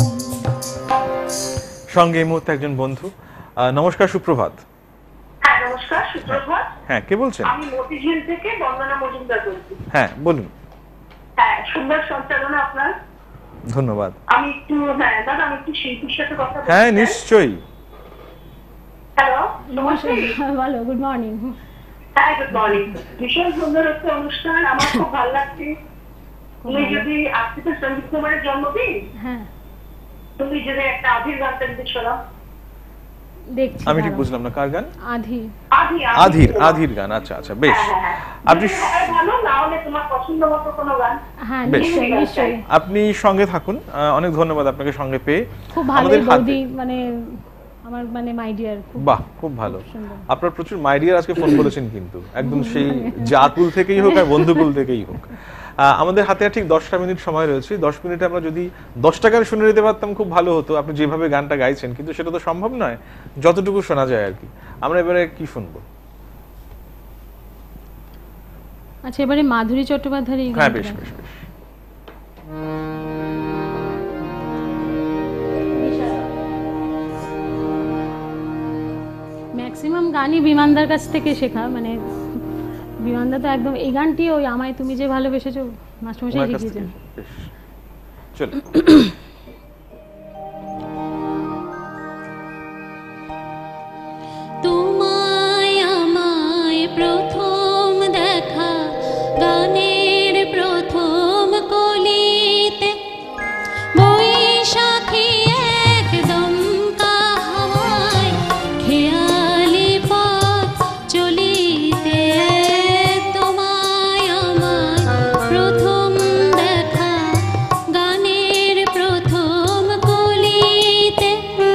A: সঙ্গে এই মুহূর্তে একজন বন্ধু। নমস্কার, সুপ্রভাত।
D: হ্যাঁ নমস্কার, সুপ্রভাত।
A: হ্যাঁ কে বলছেন?
D: আমি মতিঝিল থেকে বন্দনা মজুমদার বলছি।
A: হ্যাঁ বলুন।
D: হ্যাঁ, সুন্দর সঞ্চালনা আপনার।
A: ধন্যবাদ।
D: আমি একটু দাদা আমি একটু শিল্পীর সাথে কথা বলতে
A: হ্যাঁ
D: চাই।
A: নিশ্চয়ই।
D: হ্যালো নমস্কার।
B: বলো, গুড মর্নিং।
D: হ্যাঁ গুড মর্নিং। ভীষণ সুন্দর হচ্ছে অনুষ্ঠান, আমার খুব ভালো লাগছে। তুমি যদি আজকে তো সঞ্জীব কুমারের জন্মদিন,
B: হ্যাঁ
D: তুমি যদি একটা আধির গানটা দিতে শোনাও।
B: দেখছি।
A: আমি ঠিক
B: দাঁড়াও।
A: বুঝলাম না, কার গান?
B: আধি।
A: আধির গান। আচ্ছা আচ্ছা বেশ। আপনি
D: ভালো না হলে তোমার পছন্দ মতো কোনো গান।
B: হ্যাঁ
A: বেশ।
B: নিশ্চয়ই নিশ্চয়ই।
A: আপনি সঙ্গে থাকুন। অনেক ধন্যবাদ আপনাকে সঙ্গে পেয়ে।
B: খুব ভালো
A: আমাদের হাতে-
B: বৌদি, মানে আমার মানে মাই ডিয়ার।
A: বাহ, খুব ভালো।
B: সুন্দর।
A: আপনার প্রচুর মাইডিয়ার আজকে ফোন করেছেন কিন্তু একদম সেই জাকুল থেকেই হোক আর বন্ধুকুল থেকেই হোক। আমাদের হাতে আর ঠিক 10টা মিনিট সময় রয়েছে। 10 মিনিটে আমরা যদি 10টা গান শুনে নিতে পারতাম খুব ভালো হতো, আপনি যেভাবে গানটা গাইছেন, কিন্তু সেটা তো সম্ভব নয়, যতটুকু শোনা যায় আর কি। আমরা এবারে কি শুনবো?
B: আচ্ছা, এবারে মাধুরী চট্টোপাধ্যায়ের এই
A: হ্যাঁ
B: গানটা।
A: বেশ বেশ বেশ।
B: ম্যাক্সিমাম গানই বিমানদার কাছ থেকে শেখা, মানে বিমানদা তো একদম এই গানটি ওই আমায় তুমি যে ভালোবেসেছো মাস্টারমশাই
A: ওনার কাছ
B: শিখিয়েছেন।
A: থেকে বেশ। চলো।
E: তোমায় আমায় প্রথম দেখা গানের প্রথম কলিতে, বৈশাখী একদম কাহাওয়ায় খেয়ালি পথ চলিতে। তোমায় আমায় প্রথম দেখা গানের প্রথম কলিতে,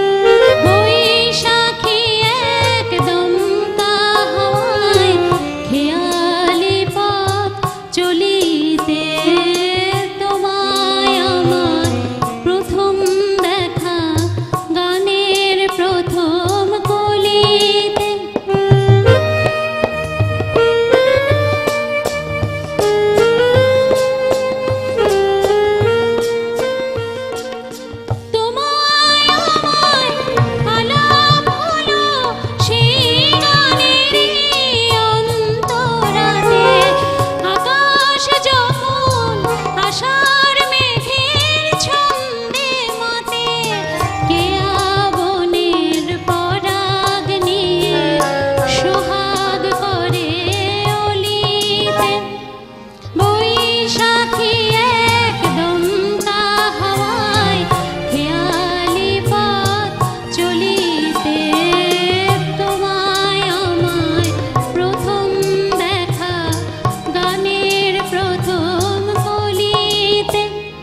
E: বৈশাখী একদম কাহাওয়ায় খেয়ালি পথ চলিতে। তোমায় আমার প্রথম দেখা গানের প্রথম কলিতে। তোমায় আমায় আলাপ হলো সেই গানেরই অন্তরালে, আকাশ যখন আশার মেঘের ছন্দে মাতে, কেয়া বনের পরাগ নিয়ে সোহাগ করে অলিতে। বৈশাখী একদম কাহাওয়ায় খেয়ালি পথ চলিতে। তোমায় আমায় প্রথম দেখা গানের প্রথম কলিতে।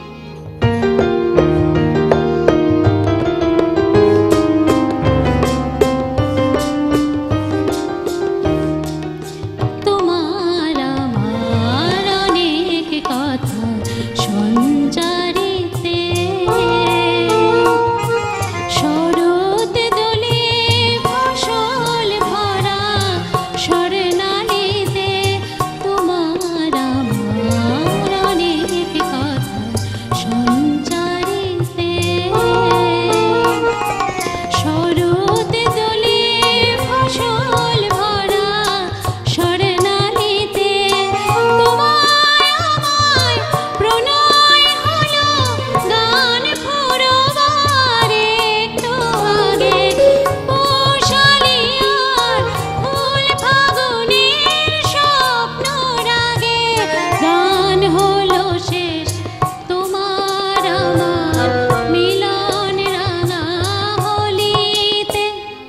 E: তোমার আমার অনেক কথা সঞ্চারিতে, শরৎ দোলে ফসল ভরা স্বর্ণালীতে। তোমার আমার অনেক কথা সঞ্চারিতে, শরৎ দোলে ফসল ভরা স্বর্ণালীতে। তোমায় আমায় প্রণয় হলো গান ফুরবার একটু আগে, পৌষালিয়ার ফুল ফাগুনের স্বপ্ন রাগে। গান হলো শেষ তোমার আমার মিলন রাঙা হোলিতে।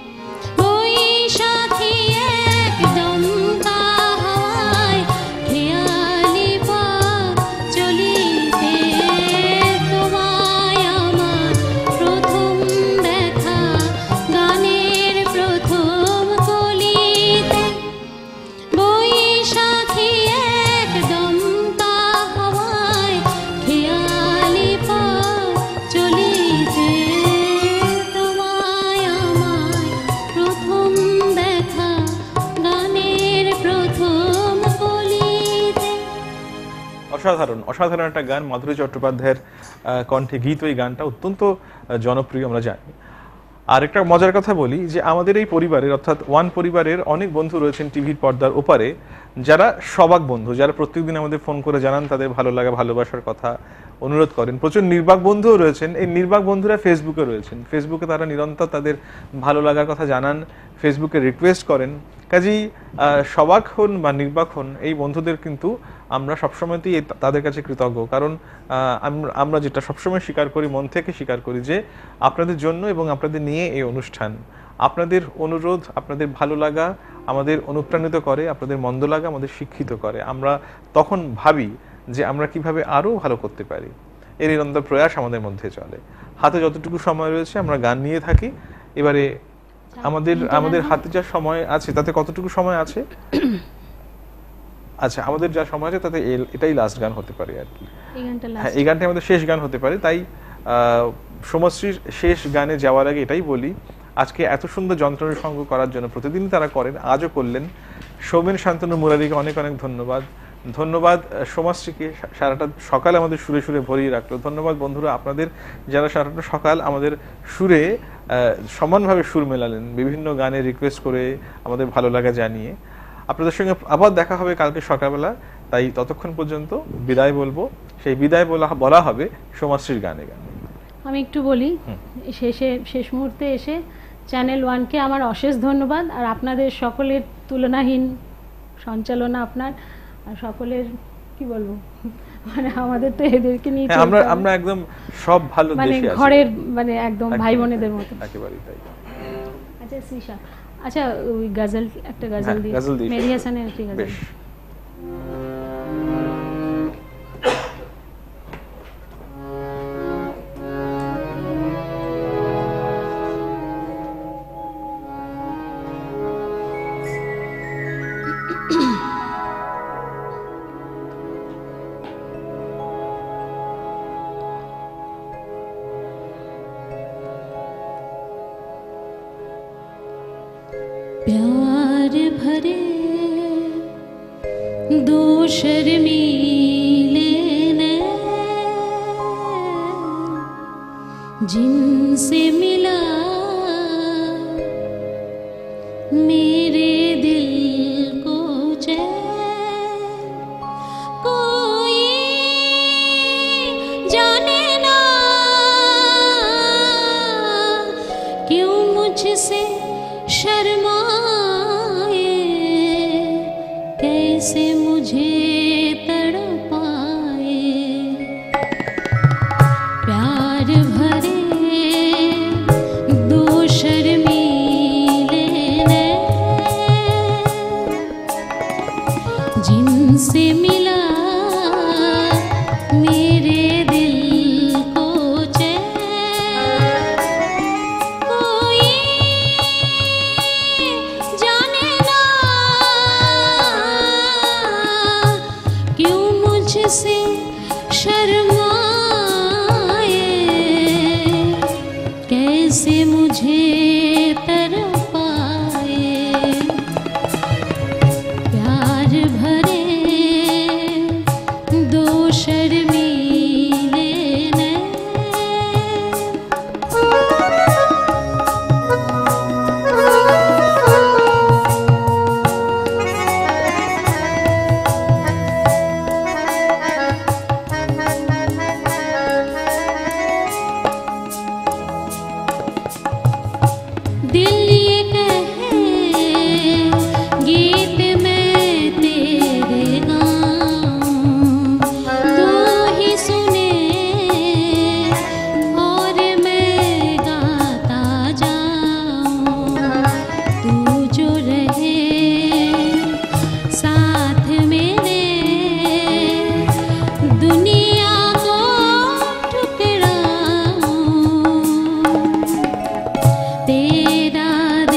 E: বৈশাখী একদম কাহাওয়ায় খেয়ালি পথ চলিতে। তোমায় আমার প্রথম দেখা গানের প্রথম কলিতে। বৈশাখী একদম কাহাওয়ায় খেয়ালি পথ চলিতে। তোমায় আমায় প্রথম দেখা গানের প্রথম কলিতে।
A: অসাধারণ অসাধারণ একটা গান, মাধুরী চট্টোপাধ্যায়ের কণ্ঠে গীত। ওই গানটা অত্যন্ত জনপ্রিয় আমরা জানি। আর একটা মজার কথা বলি যে আমাদের এই পরিবারের অর্থাৎ ওয়ান পরিবারের অনেক বন্ধু রয়েছেন টিভির পর্দার ওপারে, যারা সবাক বন্ধু, যারা প্রত্যেকদিন আমাদের ফোন করে জানান তাদের ভালো লাগা ভালোবাসার কথা, অনুরোধ করেন। প্রচুর নির্বাক বন্ধুও রয়েছেন। এই নির্বাক বন্ধুরা ফেসবুকে রয়েছেন। ফেসবুকে তারা নিরন্তর তাদের ভালো লাগার কথা জানান, ফেসবুকে রিকোয়েস্ট করেন। কাজেই সবাক হন বা নির্বাক হন, এই বন্ধুদের কিন্তু আমরা সবসময়তেই তাদের কাছে কৃতজ্ঞ। কারণ আমরা যেটা সবসময় স্বীকার করি, মন থেকে স্বীকার করি, যে আপনাদের জন্য এবং আপনাদের নিয়ে এই অনুষ্ঠান। আপনাদের অনুরোধ, আপনাদের ভালো লাগা আমাদের অনুপ্রাণিত করে, আপনাদের মন্দ লাগা আমাদের শিক্ষিত করে। আমরা তখন ভাবি যে আমরা কিভাবে আরও ভালো করতে পারি। এর নিরন্তর প্রয়াস আমাদের মধ্যে চলে। হাতে যতটুকু সময় রয়েছে আমরা গান নিয়ে থাকি। এবারে আমাদের হাতে যা সময় আছে তাতে কতটুকু সময় আছে? আচ্ছা, আমাদের যা সময় আছে তাতে এটাই লাস্ট গান হতে পারে আর কি। হ্যাঁ, এই গানটা আমাদের শেষ গান হতে পারে। তাই সোমশ্রীর শেষ গানে যাওয়ার আগে এটাই বলি, আজকে এত সুন্দর যন্ত্রণার সঙ্গ করার জন্য প্রতিদিন তারা করেন, আজও করলেন। সৌমেন, শান্তনু, মুরারিকে অনেক অনেক ধন্যবাদ। ধন্যবাদ সোমাশ্রীকে, সারাটা সকাল আমাদের সুরে সুরে ভরিয়ে রাখলো। ধন্যবাদ বন্ধুরা আপনাদের, যারা সারাটা সকাল আমাদের সুরে সমানভাবে সুর মেলালেন, বিভিন্ন গানে রিকোয়েস্ট করে আমাদের ভালো লাগা জানিয়ে। আপনাদের সঙ্গে আবার দেখা হবে কালকে সকালবেলা তাই ততক্ষণ পর্যন্ত বিদায় বলবো, সেই বিদায় বলা হবে সোমাশ্রীর গানে গানে।
B: আমি একটু বলি, শেষ মুহূর্তে এসে চ্যানেল 1কে আমার অশেষ ধন্যবাদ, আর আপনাদের সকলের তুলনাহীন সঞ্চালনা আপনার, আর সকলের কি বলবো, মানে আমাদের তো এদেরকে নিয়ে
A: আমরা একদম সব ভালো
B: মানে
A: দেশে আছি,
B: ঘরের মানে একদম ভাই বোনেদের মতো
A: একেবারেই তাই।
B: আচ্ছা শ্রীশা, আচ্ছা ওই গজল, একটা গজল দিয়ে, মেরি হাসানের একটি গজল।
E: प्यार भरे दो शर्मीले नैन जिनसे मिला मेरे दिल को चैन, कोई जाने ना क्यों मुझसे शर्माए, कैसे मुझे तड़पाए। प्यार भरे दो शर्मीले नैन जिनसे मिला मेरे दिल को चैन, कोई जाने ना क्यों मुझसे शर्माए, कैसे मुझे तड़पाए। प्यार भरे दो शर्मीले नैन। दिल ये कहे गीत मैं तेरे गाऊं, तू ही सुने और मैं गाता जाऊं। तू जो रहे साथ मेरे दुनिया को ठुकराऊं, तेरा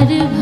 E: আমার